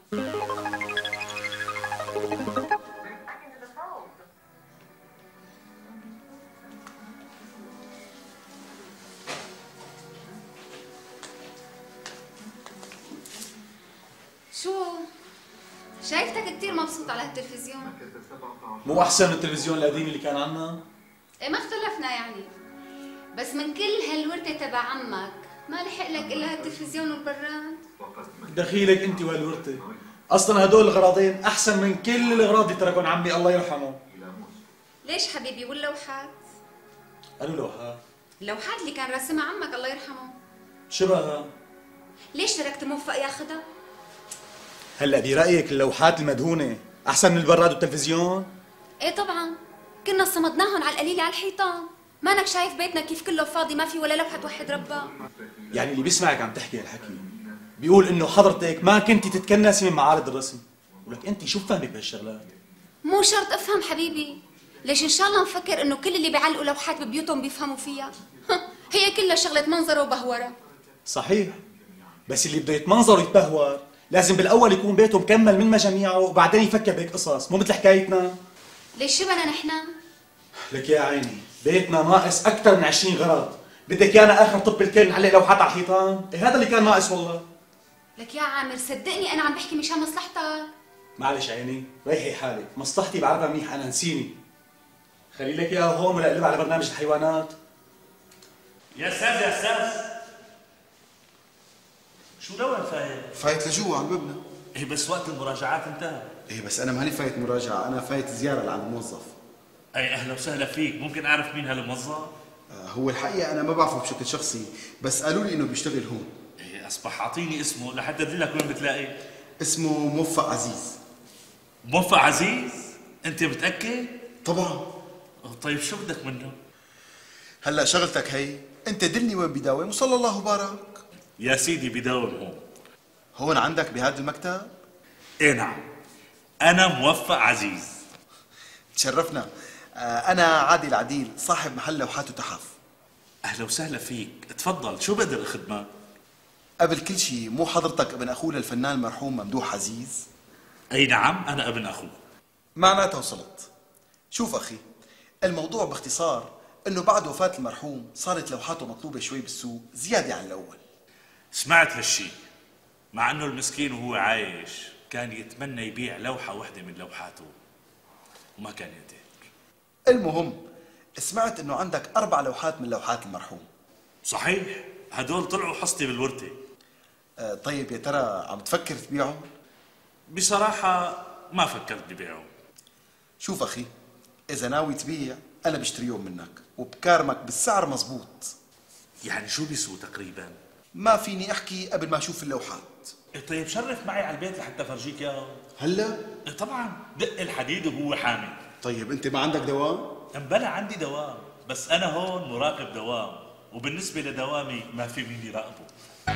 شو؟ شايفتك كتير مبسوط على التلفزيون. مو أحسن من التلفزيون القديم اللي كان عنا؟ ايه ما اختلفنا يعني، بس من كل هالورثة تبع عمك ما لحق لك إلا هالتلفزيون والبراد. دخيلك أنت وهالورثة، أصلا هدول الغراضين أحسن من كل الأغراض اللي تركون عمي الله يرحمه. ليش حبيبي؟ واللوحات؟ قالوا لوحات؟ اللوحات اللي كان راسمها عمك الله يرحمه. شبهها؟ ليش تركت موفق ياخدها؟ هلا برأيك اللوحات المدهونة أحسن من البراد والتلفزيون؟ ايه طبعا، كنا صمدناهم على القليلة على الحيطان، مانك شايف بيتنا كيف كله فاضي ما في ولا لوحة توحد ربها. يعني اللي بيسمعك عم تحكي هالحكي بيقول إنه حضرتك ما كنتي تتكنسي من معارض الرسم، ولك أنت شو فهمك بهالشغلات؟ مو شرط افهم حبيبي، ليش ان شاء الله نفكر انه كل اللي بيعلقوا لوحات ببيوتهم بيفهموا فيها؟ هي كلها شغله منظره وبهوره. صحيح، بس اللي بده يتمنظر ويتبهور لازم بالاول يكون بيته مكمل من مجاميعه وبعدين يفكر بهيك قصص، مو مثل حكايتنا. ليش شبنا نحن؟ لك يا عيني بيتنا ناقص اكثر من عشرين غرض، بدك يانا اخر طب الكل نعلق لوحات على الحيطان؟ إيه هذا اللي كان ناقص والله. لك يا عامر صدقني انا عم بحكي مشان مصلحتك. معلش عيني ريحي حالك، مصلحتي بعرفها منيح انا، نسيني. خلي لك اياها هون ولا اقلب على برنامج الحيوانات. يا استاذ يا استاذ شو لوين فايت؟ فايت لجوا على المبنى. ايه بس وقت المراجعات انتهى. ايه بس انا ماني فايت مراجعه، انا فايت زياره لعند الموظف. اي اهلا وسهلا فيك، ممكن اعرف مين هالموظف؟ آه هو الحقيقه انا ما بعرفه بشكل شخصي، بس قالوا لي انه بيشتغل هون. ايه اصبح اعطيني اسمه لحتى ادلك وين بتلاقيه. اسمه موفق عزيز. موفق عزيز؟ انت متاكد؟ طبعا. طيب شو بدك منه؟ هلا شغلتك هي، انت دلني وين بداوم وصلى الله وبارك. يا سيدي بداوم هون. هون عندك بهذا المكتب؟ ايه نعم، انا موفق عزيز. تشرفنا. آه انا عادل عديل صاحب محل لوحات وتحف. اهلا وسهلا فيك، تفضل شو بقدر اخدمك؟ قبل كل شيء مو حضرتك ابن اخوه للفنان المرحوم ممدوح عزيز؟ اي نعم انا ابن اخوه. معناتها وصلت. شوف اخي، الموضوع باختصار انه بعد وفاة المرحوم صارت لوحاته مطلوبة شوي بالسوق زيادة عن الاول. سمعت هالشي، مع انه المسكين وهو عايش كان يتمنى يبيع لوحة واحدة من لوحاته وما كان يقدر. المهم سمعت انه عندك اربع لوحات من لوحات المرحوم. صحيح، هدول طلعوا حصتي بالورثة. آه طيب يا ترى عم تفكر تبيعهم؟ بصراحة ما فكرت ببيعهم. شوف اخي، اذا ناوي تبيع انا بشتريهم منك وبكارمك بالسعر مزبوط. يعني شو بيسووا تقريبا؟ ما فيني احكي قبل ما اشوف اللوحات. إيه طيب شرف معي على البيت لحتى افرجيك اياهم. هلا؟ إيه طبعا، دق الحديد وهو حامي. طيب انت ما عندك دوام؟ بلا عندي دوام، بس انا هون مراقب دوام، وبالنسبة لدوامي ما في مين يراقبه.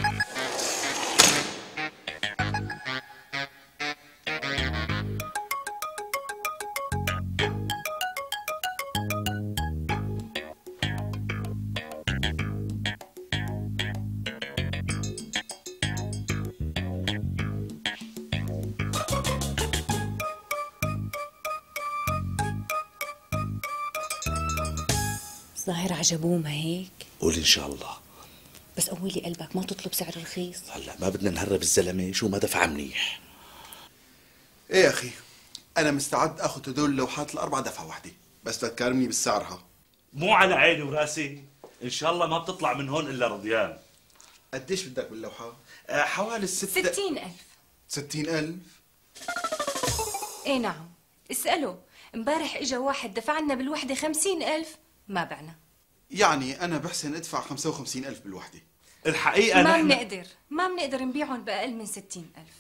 ظاهر عجبوه ما هيك؟ قول ان شاء الله. بس قولي قلبك ما تطلب سعر رخيص. هلا ما بدنا نهرب الزلمه، شو ما دفع منيح. ايه يا اخي، انا مستعد اخذ هدول اللوحات الاربعه دفعه واحده، بس تكرمني بالسعرها. مو على عيني وراسي، ان شاء الله ما بتطلع من هون الا رضيان. قديش بدك باللوحه؟ آه حوالي ستة. ستين ألف. ستين ألف؟ ايه نعم، اسأله. امبارح اجا واحد دفع لنا بالوحدة خمسين ألف ما بعنا. يعني أنا بحسن أدفع خمسة وخمسين ألف بالوحدة. الحقيقة ما نحن بنقدر ما بنقدر نبيعهم بأقل من ستين ألف.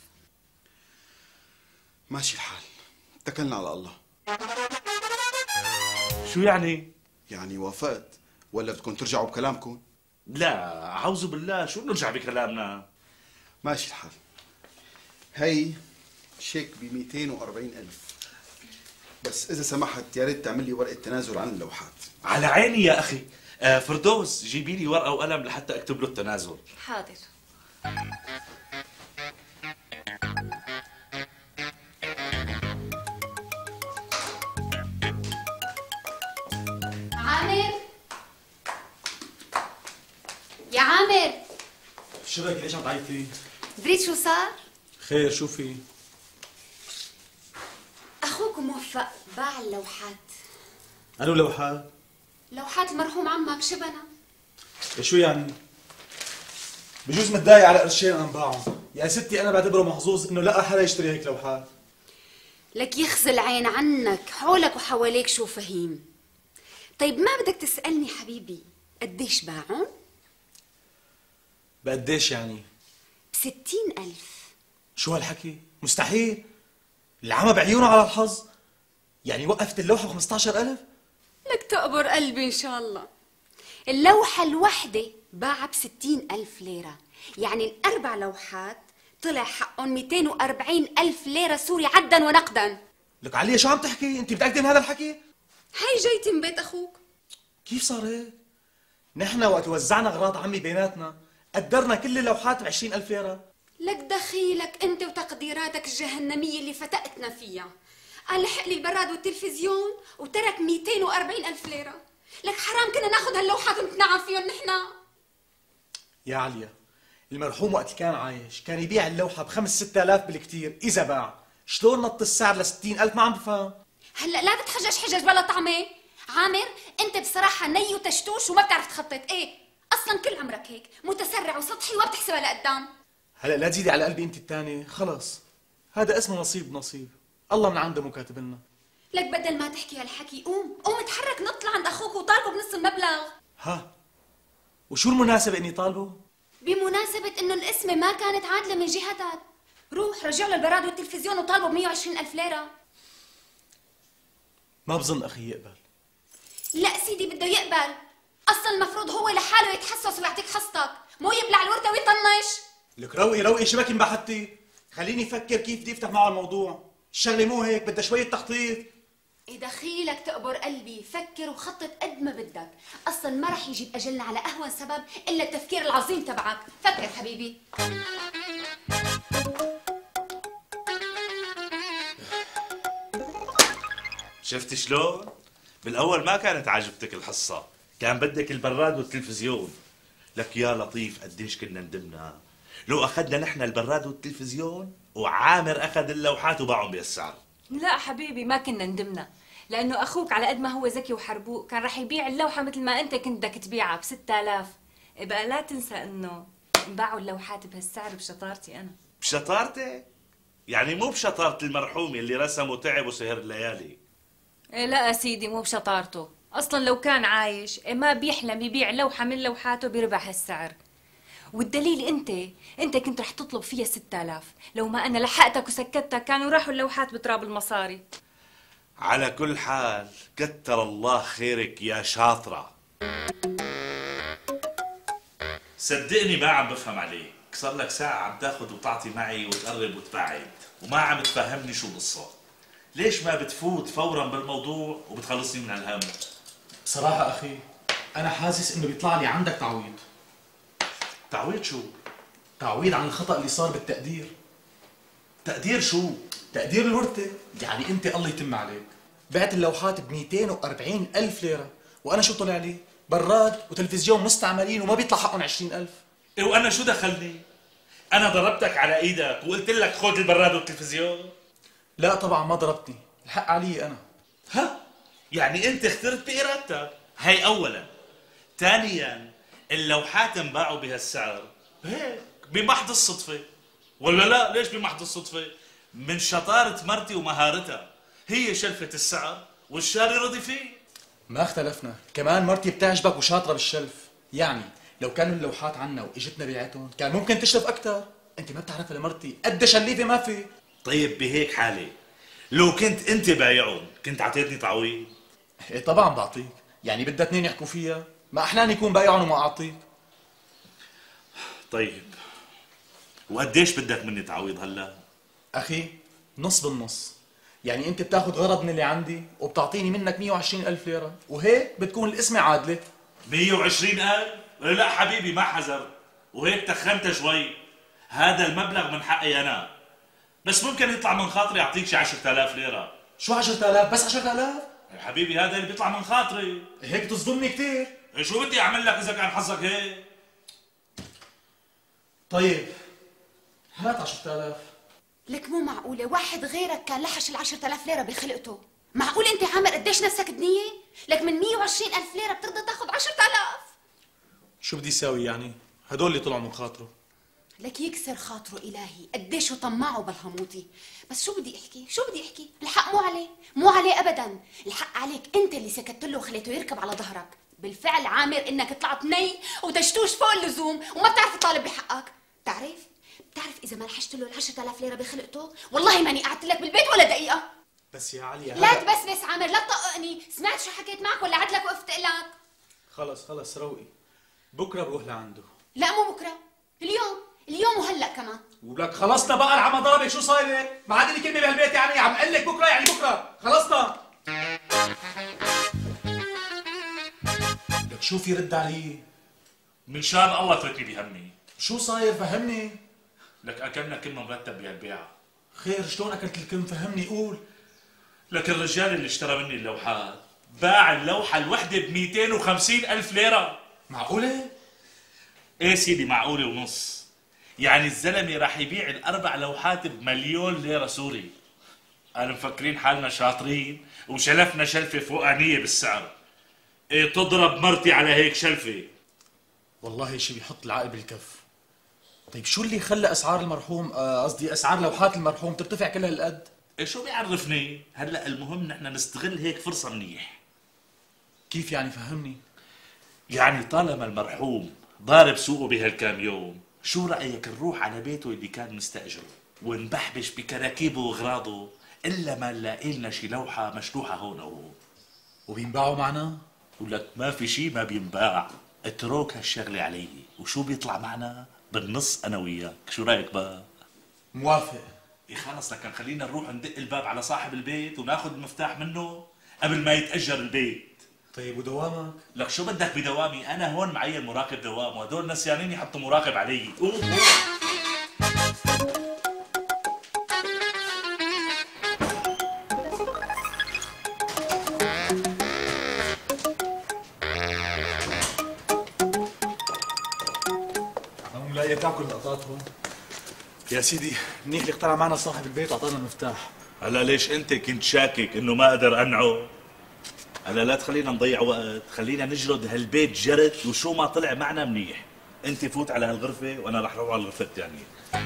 ماشي الحال، اتكلنا على الله. شو يعني؟ يعني وافقت ولا بدكم ترجعوا بكلامكم؟ لا أعوذ بالله، شو نرجع بكلامنا؟ ماشي الحال. هي شيك ب مئتين وأربعين ألف، بس إذا سمحت يا ريت تعمل لي ورقة تنازل عن اللوحات. على عيني يا أخي. آه فردوس جيبي لي ورقة وقلم لحتى أكتب له التنازل. حاضر. عامر يا عامر، شو بك ليش عم تعيطي؟ دريت شو صار؟ خير شو في؟ اخوك موفق باع اللوحات. أنو لوحات؟ لوحات المرحوم عمك شبنا. شو يعني؟ بجوز متضايق على قرشين أنا باعهم، يا ستي أنا بعتبره محظوظ إنه لقى حدا يشتري هيك لوحات. لك يخزي العين عنك، حولك وحواليك شو فهيم. طيب ما بدك تسألني حبيبي قديش باعهم؟ بقديش يعني؟ بستين ألف. شو هالحكي؟ مستحيل. العمى بعيونه على الحظ. يعني وقفت اللوحة ب خمسطعش ألف؟ لك تقبر قلبي إن شاء الله. اللوحة الوحدة باعها بستين ألف ليرة، يعني الأربع لوحات طلع حقهم مئتين وأربعين ألف ليرة سوري عدا ونقدا. لك عليا شو عم تحكي؟ أنت متأكدة من هذا الحكي؟ هاي جايتي من بيت اخوك. كيف صار هيك؟ نحن وقت وزعنا اغراض عمي بيناتنا قدرنا كل اللوحات ب عشرين ألف ليرة. لك دخيلك انت وتقديراتك الجهنميه اللي فتقتنا فيها. قال لحق لي البراد والتلفزيون وترك مئتين وأربعين ألف ليرة. لك حرام كنا ناخذ هاللوحات ونتنعم فيهم نحن. يا عليا المرحوم وقت كان عايش كان يبيع اللوحة بخمس ستة آلاف بالكتير إذا باع. شلون نط السعر لستين ألف؟ ما عم بفهم. هلا لا تتحجج حجج بلا طعمه. عامر انت بصراحه ني وتشتوش وما بتعرف تخطط. ايه اصلا كل عمرك هيك متسرع وسطحي وما بتحسبها لقدام. هلا لا تزيدي على قلبي انت الثاني. خلص هذا اسمه نصيب نصيب الله من عنده مو كاتب لنا. لك بدل ما تحكي هالحكي قوم قوم اتحرك نط لعند اخوك وطالبه بنص المبلغ. ها وشو المناسبة اني طالبه؟ بمناسبة انه القسمة ما كانت عادلة من جهتك. روح رجع له البراد والتلفزيون وطالبه ب مئة وعشرين ألف ليرة. ما بظن اخي يقبل. لا سيدي بده يقبل. اصلا المفروض هو لحاله يتحسس ويعطيك حصتك، مو يبلع الورده ويطنش. لك روقي روقي شبك انبحتي. خليني افكر كيف بدي افتح معه الموضوع. الشغله مو هيك بدها شويه تخطيط. إذا خيلك تقبر قلبي فكر وخطط قد ما بدك. اصلا ما رح يجيب اجلنا على اهون سبب الا التفكير العظيم تبعك. فكر حبيبي. شفت شلون؟ بالاول ما كانت عاجبتك الحصه، كان بدك البراد والتلفزيون. لك يا لطيف قديش كنا ندمنا لو اخذنا نحن البراد والتلفزيون وعامر اخذ اللوحات وباعهم بالسعر. لا حبيبي ما كنا ندمنا، لانه اخوك على قد ما هو ذكي وحربوق كان رح يبيع اللوحه مثل ما انت كنت بدك تبيعها ب ستة آلاف. بقى لا تنسى انه انباعوا اللوحات بهالسعر بشطارتي انا. بشطارتك؟ يعني مو بشطاره المرحوم اللي رسم وتعب وسهر الليالي. إيه لا يا سيدي مو بشطارته، اصلا لو كان عايش إيه ما بيحلم يبيع لوحه من لوحاته بربع هالسعر. والدليل انت انت كنت رح تطلب فيها ستة آلاف، لو ما انا لحقتك وسكتتك كانوا راحوا اللوحات بتراب المصاري. على كل حال كتر الله خيرك يا شاطره. صدقني ما عم بفهم عليك، صار لك ساعه عم تاخذ وتعطي معي وتقرب وتبعد وما عم تفهمني شو القصه. ليش ما بتفوت فورا بالموضوع وبتخلصني من هالهم؟ بصراحة أخي أنا حاسس إنه بيطلع لي عندك تعويض. تعويض شو؟ تعويض عن الخطأ اللي صار بالتقدير. تقدير شو؟ تقدير الورثة. يعني أنت الله يتم عليك بعت اللوحات ب مئتين وأربعين ألف ليرة، وأنا شو طلع لي؟ براد وتلفزيون مستعملين وما بيطلع حقهم عشرين ألف. إيه وأنا شو دخلني؟ أنا ضربتك على إيدك وقلت لك خذ البراد والتلفزيون؟ لا طبعا ما ضربتني، الحق علي أنا. ها؟ يعني أنت اخترت بإرادتك، هي أولاً. ثانياً اللوحات انباعوا بهالسعر هيك بمحض الصدفة. ولا لا؟ ليش بمحض الصدفة؟ من شطارة مرتي ومهارتها، هي شلفت السعر والشاري رضي فيه. ما اختلفنا، كمان مرتي بتعجبك وشاطرة بالشلف. يعني لو كانوا اللوحات عنا واجتنا بيعتهم كان ممكن تشلف أكثر. أنت ما بتعرف لمرتي قد شليفة ما في. طيب بهيك حالة لو كنت انت بايعهم كنت عطيتني تعويض؟ ايه طبعا بعطيك، يعني بدها اثنين يحكوا فيها، ما احلاني يكون بايعهم وما اعطيك. طيب وقديش بدك مني تعويض هلا؟ اخي نص بالنص، يعني انت بتاخذ غرض من اللي عندي وبتعطيني منك مئة وعشرين ألف ليرة، وهيك بتكون القسمة عادلة. مئة وعشرين ألف؟ لا حبيبي ما حذرت، وهيك تخنت شوي. هذا المبلغ من حقي انا، بس ممكن يطلع من خاطري اعطيك شي عشرة آلاف ليرة. شو عشرة آلاف؟ بس عشرة آلاف؟ يا حبيبي هذا اللي بيطلع من خاطري. هيك بتصدمني كثير. شو بدي اعمل لك اذا كان حظك هيك؟ طيب هات عشرة آلاف. لك مو معقولة واحد غيرك كان لحش العشرة آلاف ليرة بخلقته. معقول انت عامر قديش نفسك دنية؟ لك من مئة وعشرين ألف ليرة بترضى تاخذ عشرة آلاف؟ شو بدي اساوي يعني؟ هدول اللي طلعوا من خاطره. لك يكسر خاطره إلهي، قديش طمعه بالهموطي. بس شو بدي احكي؟ شو بدي احكي؟ الحق مو عليه، مو عليه ابدا، الحق عليك انت اللي سكت له وخليته يركب على ظهرك. بالفعل عامر انك طلعت ني وتشتوش فوق اللزوم وما بتعرف تطالب بحقك. بتعرف؟ بتعرف اذا ما لحشت له العشرة آلاف ليرة بخلقته والله ماني قعدت لك بالبيت ولا دقيقة. بس يا عليا لا تبسبس عامر، لا تطقني، سمعت شو حكيت معك ولا عدلك وقفت لك؟ خلص خلص روقي، بكره بروح لعنده. لا مو بكره، اليوم، اليوم وهلا كمان. ولك خلصنا بقى العمى ضربك، شو صاير؟ ما عاد لي كلمه بهالبيت يعني، عم اقول لك بكره يعني بكره، خلصنا. شو في رد علي؟ من شان الله اتركني بهمي. شو صاير فهمني؟ لك اكلنا كلنا مرتب بهالبيعه. خير شلون اكلت الكلم فهمني قول. لك الرجال اللي اشترى مني اللوحات باع اللوحه الوحده ب مئتين وخمسين ألف ليره. معقوله؟ ايه سيدي معقوله ونص. يعني الزلمه راح يبيع الاربع لوحات بمليون ليره سوري. قالوا مفكرين حالنا شاطرين وشلفنا شلفه فوقانيه بالسعر. ايه تضرب مرتي على هيك شلفه. والله شي بيحط العقل بالكف. طيب شو اللي خلى اسعار المرحوم قصدي اسعار لوحات المرحوم ترتفع كل هالقد؟ ايه شو بيعرفني؟ هلا المهم نحن نستغل هيك فرصه منيح. كيف يعني فهمني؟ يعني طالما المرحوم ضارب سوقه بهالكام يوم، شو رايك نروح على بيته اللي كان مستاجره ونبحبش بكراكيبه واغراضه الا ما نلاقي لنا شي لوحه مشلوحه هون او هون. وبينباعوا معنا؟ ولك ما في شي ما بينباع، اترك هالشغله علي، وشو بيطلع معنا؟ بالنص انا وياك، شو رايك بقى؟ موافق. إيه خلص لكن خلينا نروح ندق الباب على صاحب البيت وناخذ المفتاح منه قبل ما يتأجر البيت. طيب ودوامك؟ لك شو بدك بدوامي؟ أنا هون معين مراقب دوام وهدول نسيانين يحطوا مراقب علي. قوم قوم. هم لا تاكل لقطات هون. يا سيدي منيح اللي اقتنع معنا صاحب البيت واعطانا المفتاح. هلا ليش انت كنت شاكك انه ما اقدر انعه؟ هلا لا تخلينا نضيع وقت، خلينا نجرد هالبيت جرد وشو ما طلع معنا منيح. انت فوت على هالغرفه وانا رح اروح على الغرفه الثانيه.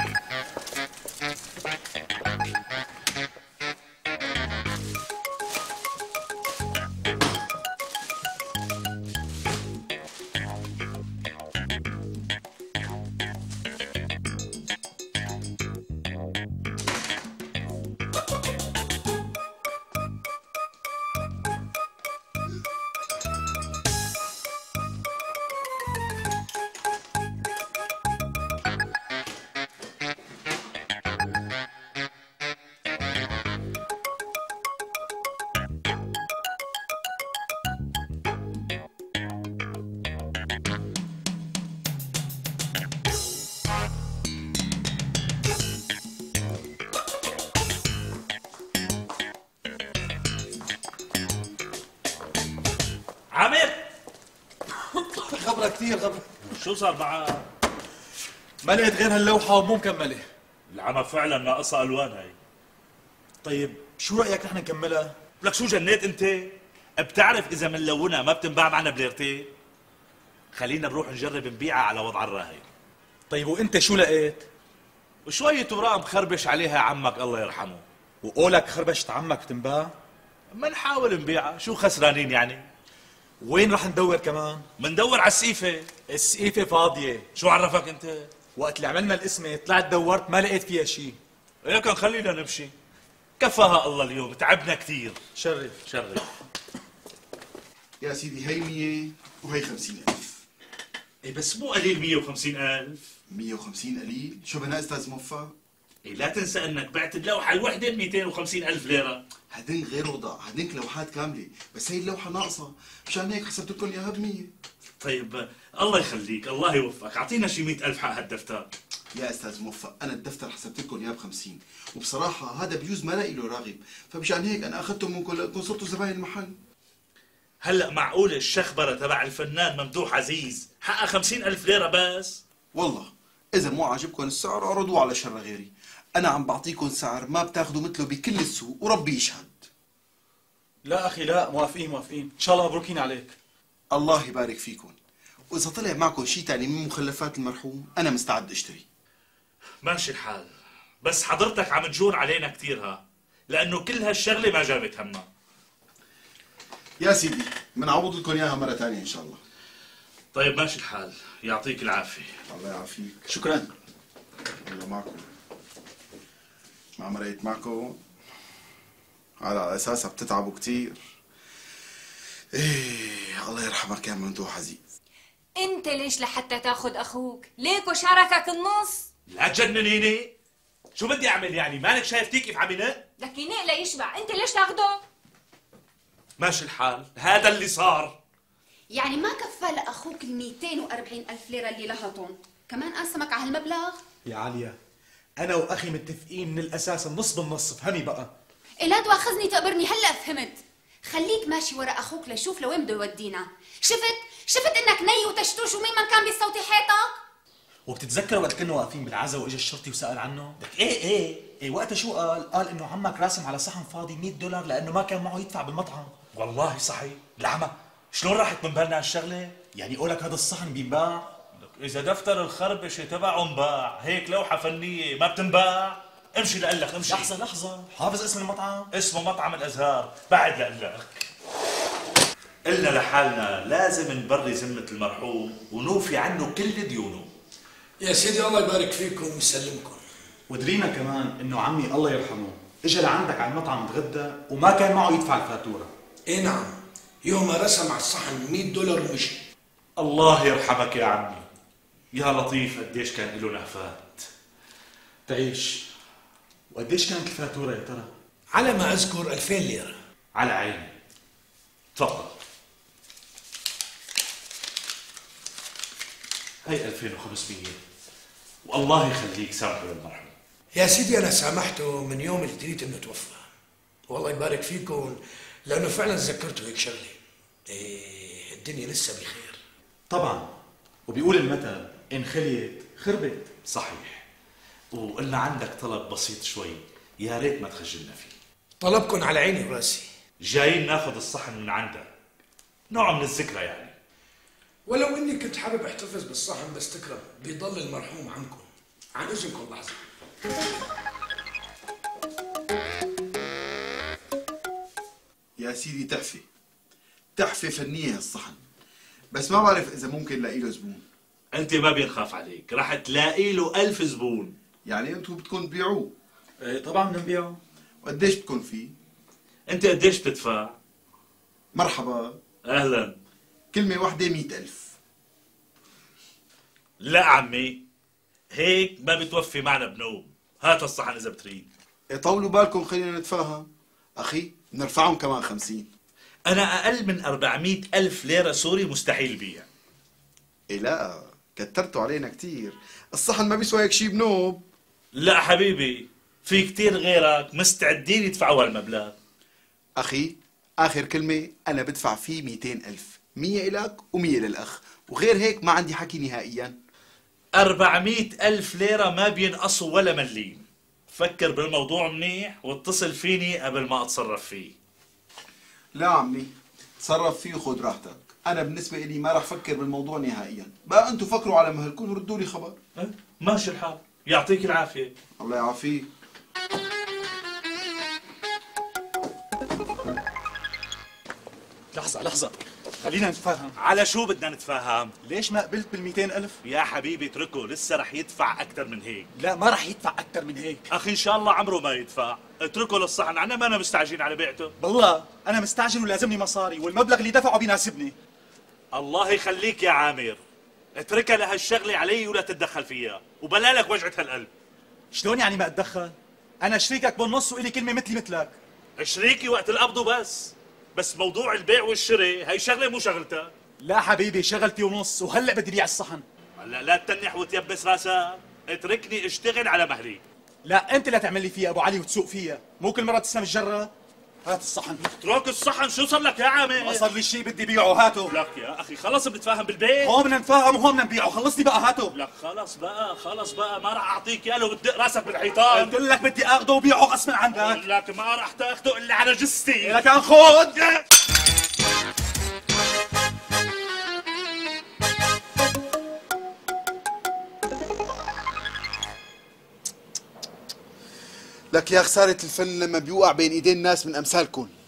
عامر خبرة كثير خبرة. شو صار معك؟ ما لقيت غير هاللوحة ومو مكملة. العمى فعلا ناقصها الوان هي. طيب شو رأيك نحن نكملها؟ لك شو جنيت انت؟ بتعرف اذا منلونها ما بتنباع معنا بليرتين؟ خلينا نروح نجرب نبيعها على وضع الراهي. طيب وانت شو لقيت؟ وشوية اوراق مخربش عليها عمك الله يرحمه. وقولك خربشت عمك تنباع؟ منحاول نبيعها، شو خسرانين يعني؟ وين رح ندور كمان؟ مندور على السقيفة. السقيفة فاضية. شو عرفك انت؟ وقت اللي عملنا القسمة طلعت دورت ما لقيت فيها شيء. لكن خلينا نمشي. كفاها الله اليوم، تعبنا كثير. شرف شرف. يا سيدي هي مية وهي خمسين ألف. ايه بس مو قليل مية وخمسين ألف. مية وخمسين قليل؟ شو بدنا أستاذ موفق؟ إيه لا تنسى انك بعت اللوحة الوحدة ب مئتين وخمسين ألف ليرة. هدين غير وضع، هدينك لوحات كاملة، بس هي اللوحة ناقصة، مشان هيك حسبت لكم إياها ب مية. طيب الله يخليك، الله يوفقك، أعطينا شي مئة ألف حق هالدفتر. يا أستاذ موفق، أنا الدفتر حسبت لكم إياه ب خمسين، وبصراحة هذا بيجوز ما لاقي له راغب، فمشان هيك أنا أخذته منكم لأنكم صرتوا زباين المحل. هلا معقول الشخبرة تبع الفنان ممدوح عزيز حقها خمسين ألف ليرة بس؟ والله إذا مو عاجبكم السعر اعرضوه على شر غيري، أنا عم بعطيكم سعر ما بتاخذوا مثله بكل السوق وربي يشهد. لا أخي لا، موافقين موافقين، إن شاء الله مبروكين عليك. الله يبارك فيكم، وإذا طلع معكم شيء تاني من مخلفات المرحوم أنا مستعد أشتري. ماشي الحال، بس حضرتك عم تجور علينا كثير ها، لأنه كل هالشغلة ما جابت همها. يا سيدي بنعوض لكم إياها مرة ثانية إن شاء الله. طيب ماشي الحال، يعطيك العافية. الله يعافيك. شكرا. الله معكم. ما مريت معكم على أساسها بتتعبوا كثير. إيه الله يرحمك يا ممدوح عزيز. انت ليش لحتى تاخذ اخوك؟ ليك وشاركك النص؟ لا تجننيني، شو بدي اعمل يعني؟ مالك شايفتي كيف عم ينق؟ لك ينق ليشبع، انت ليش تاخده؟ ماشي الحال، هذا اللي صار. يعني ما كفى لاخوك ال مئتين وأربعين الف ليره اللي لهطن، كمان قاسمك على هالمبلغ؟ يا عليا انا واخي متفقين من الاساس النص بالنص، فهمي بقى. إيه لا تواخذني تقبرني، هلا فهمت. خليك ماشي ورا اخوك لشوف لوين بده يودينا. شفت شفت انك ني وتشتوش ومين ما كان بيصوتي حيطك. وبتتذكر وقت كنا واقفين بالعزا واجى الشرطي وسال عنه؟ لك ايه ايه ايه وقتها شو قال؟ قال انه عمك راسم على صحن فاضي مئة دولار لانه ما كان معه يدفع بالمطعم. والله صحيح. العمى شلون راحت من بالنا هالشغله؟ يعني قولك هذا الصحن بينباع؟ اذا دفتر الخربشه تبعه انباع، هيك لوحه فنيه ما بتنباع؟ امشي لقلك امشي. لحظه لحظه، حافظ اسم المطعم؟ اسمه مطعم الازهار، بعد لقلك. قلنا لحالنا لازم نبري ذمه المرحوم ونوفي عنه كل ديونه. يا سيدي الله يبارك فيكم ويسلمكم. ودرينا كمان انه عمي الله يرحمه اجى لعندك على المطعم تغدى وما كان معه يدفع الفاتوره. ايه نعم، يوم ما رسم على الصحن مئة دولار ومشي. الله يرحمك يا عمي. يا لطيف قديش كان له لهفات. تعيش. وقديش كانت الفاتوره يا ترى؟ على ما اذكر ألفين ليره. على عيني. تفضل. هي ألفين وخمسمية، والله يخليك سامحه للمرحوم. يا سيدي انا سامحته من يوم اللي دريت انه توفى. والله يبارك فيكم لانه فعلا تذكرته هيك شغله. ايه الدنيا لسه بخير. طبعا، وبيقول المثل ان خليت خربت. صحيح. وقلنا عندك طلب بسيط شوي، يا ريت ما تخجلنا فيه. طلبكم على عيني وراسي. جايين ناخذ الصحن من عندك، نوع من الذكرى يعني. ولو اني كنت حابب احتفظ بالصحن بس تكرم بيضل المرحوم عنكم. عن اذنكم لحظه. يا سيدي تحفه تحفه فنيه هالصحن، بس ما بعرف اذا ممكن لاقي له زبون. انت ما بينخاف عليك، رح تلاقي له ألف زبون. يعني انتم بدكم تبيعوه؟ ايه طبعا بدنا نبيعه. وقديش بدكم فيه؟ انت قديش بتدفع؟ مرحبا. اهلا. كلمة واحدة مئة ألف. لا عمي، هيك ما بتوفي معنا بنوم. هات الصحن إذا بتريد. طولوا بالكم خلينا نتفاهم. أخي بنرفعهم كمان خمسين. أنا أقل من أربعمئة ألف ليرة سوري مستحيل بيع. إيه لا، كترتوا علينا كتير. الصحن ما بيسوى هيك شي بنوب. لا حبيبي، في كتير غيرك مستعدين يدفعوا هالمبلغ. أخي آخر كلمة أنا بدفع فيه مئتين ألف. مية إلك ومية للأخ، وغير هيك ما عندي حكي نهائيا. أربعمئة ألف ليرة ما بينقصوا ولا مليم. فكر بالموضوع منيح واتصل فيني قبل ما أتصرف فيه. لا عمي، تصرف فيه وخذ راحتك. أنا بالنسبة إلي ما راح فكر بالموضوع نهائيا. بقى أنتوا فكروا على مهلكم وردوا لي خبر. أه؟ ماشي الحال، يعطيك العافية. الله يعافيك. لحظة لحظة، خلينا نتفاهم. على شو بدنا نتفاهم؟ ليش ما قبلت بالمئتين ألف؟ يا حبيبي اتركه، لسه رح يدفع أكثر من هيك. لا ما رح يدفع أكثر من هيك. أخي إن شاء الله عمره ما يدفع، اتركه للصحن، أنا ما أنا مستعجلين على بيعته. بالله أنا مستعجل ولازمني مصاري، والمبلغ اللي دفعه بيناسبني. الله يخليك يا عامر، اتركها لهالشغلة علي ولا تتدخل فيها، وبلا لك وجعة هالقلب. شلون يعني ما أتدخل؟ أنا شريكك بالنص وإلي كلمة مثلي مثلك. شريكي وقت القبض وبس. بس موضوع البيع والشراء هي شغله مو شغلتك. لا حبيبي شغلتي ونص، وهلا بدي بيع الصحن. هلا لا تتنح وتيبس راسك، اتركني اشتغل على مهلي. لا انت لا تعمل لي فيها ابو علي وتسوق فيها، مو كل مره تسلم الجره. هات الصحن. اترك الصحن، شو صار لك يا عامر؟ ما صار لي شيء بدي بيعه، هاته. لك يا اخي خلص بنتفاهم بالبيت. هون بدنا نتفاهم وهون بدنا نبيعه، خلصني بقى هاته. لك خلص بقى خلص بقى، ما راح اعطيك اياه لو بتدق راسك بالحيطان. قلت لك بدي اخذه وبيعه غصبا عنك. لك ما راح تاخذه الا على جثتي. لك خذ. لك يا خسارة الفن لما بيوقع بين ايدين ناس من امثالكم.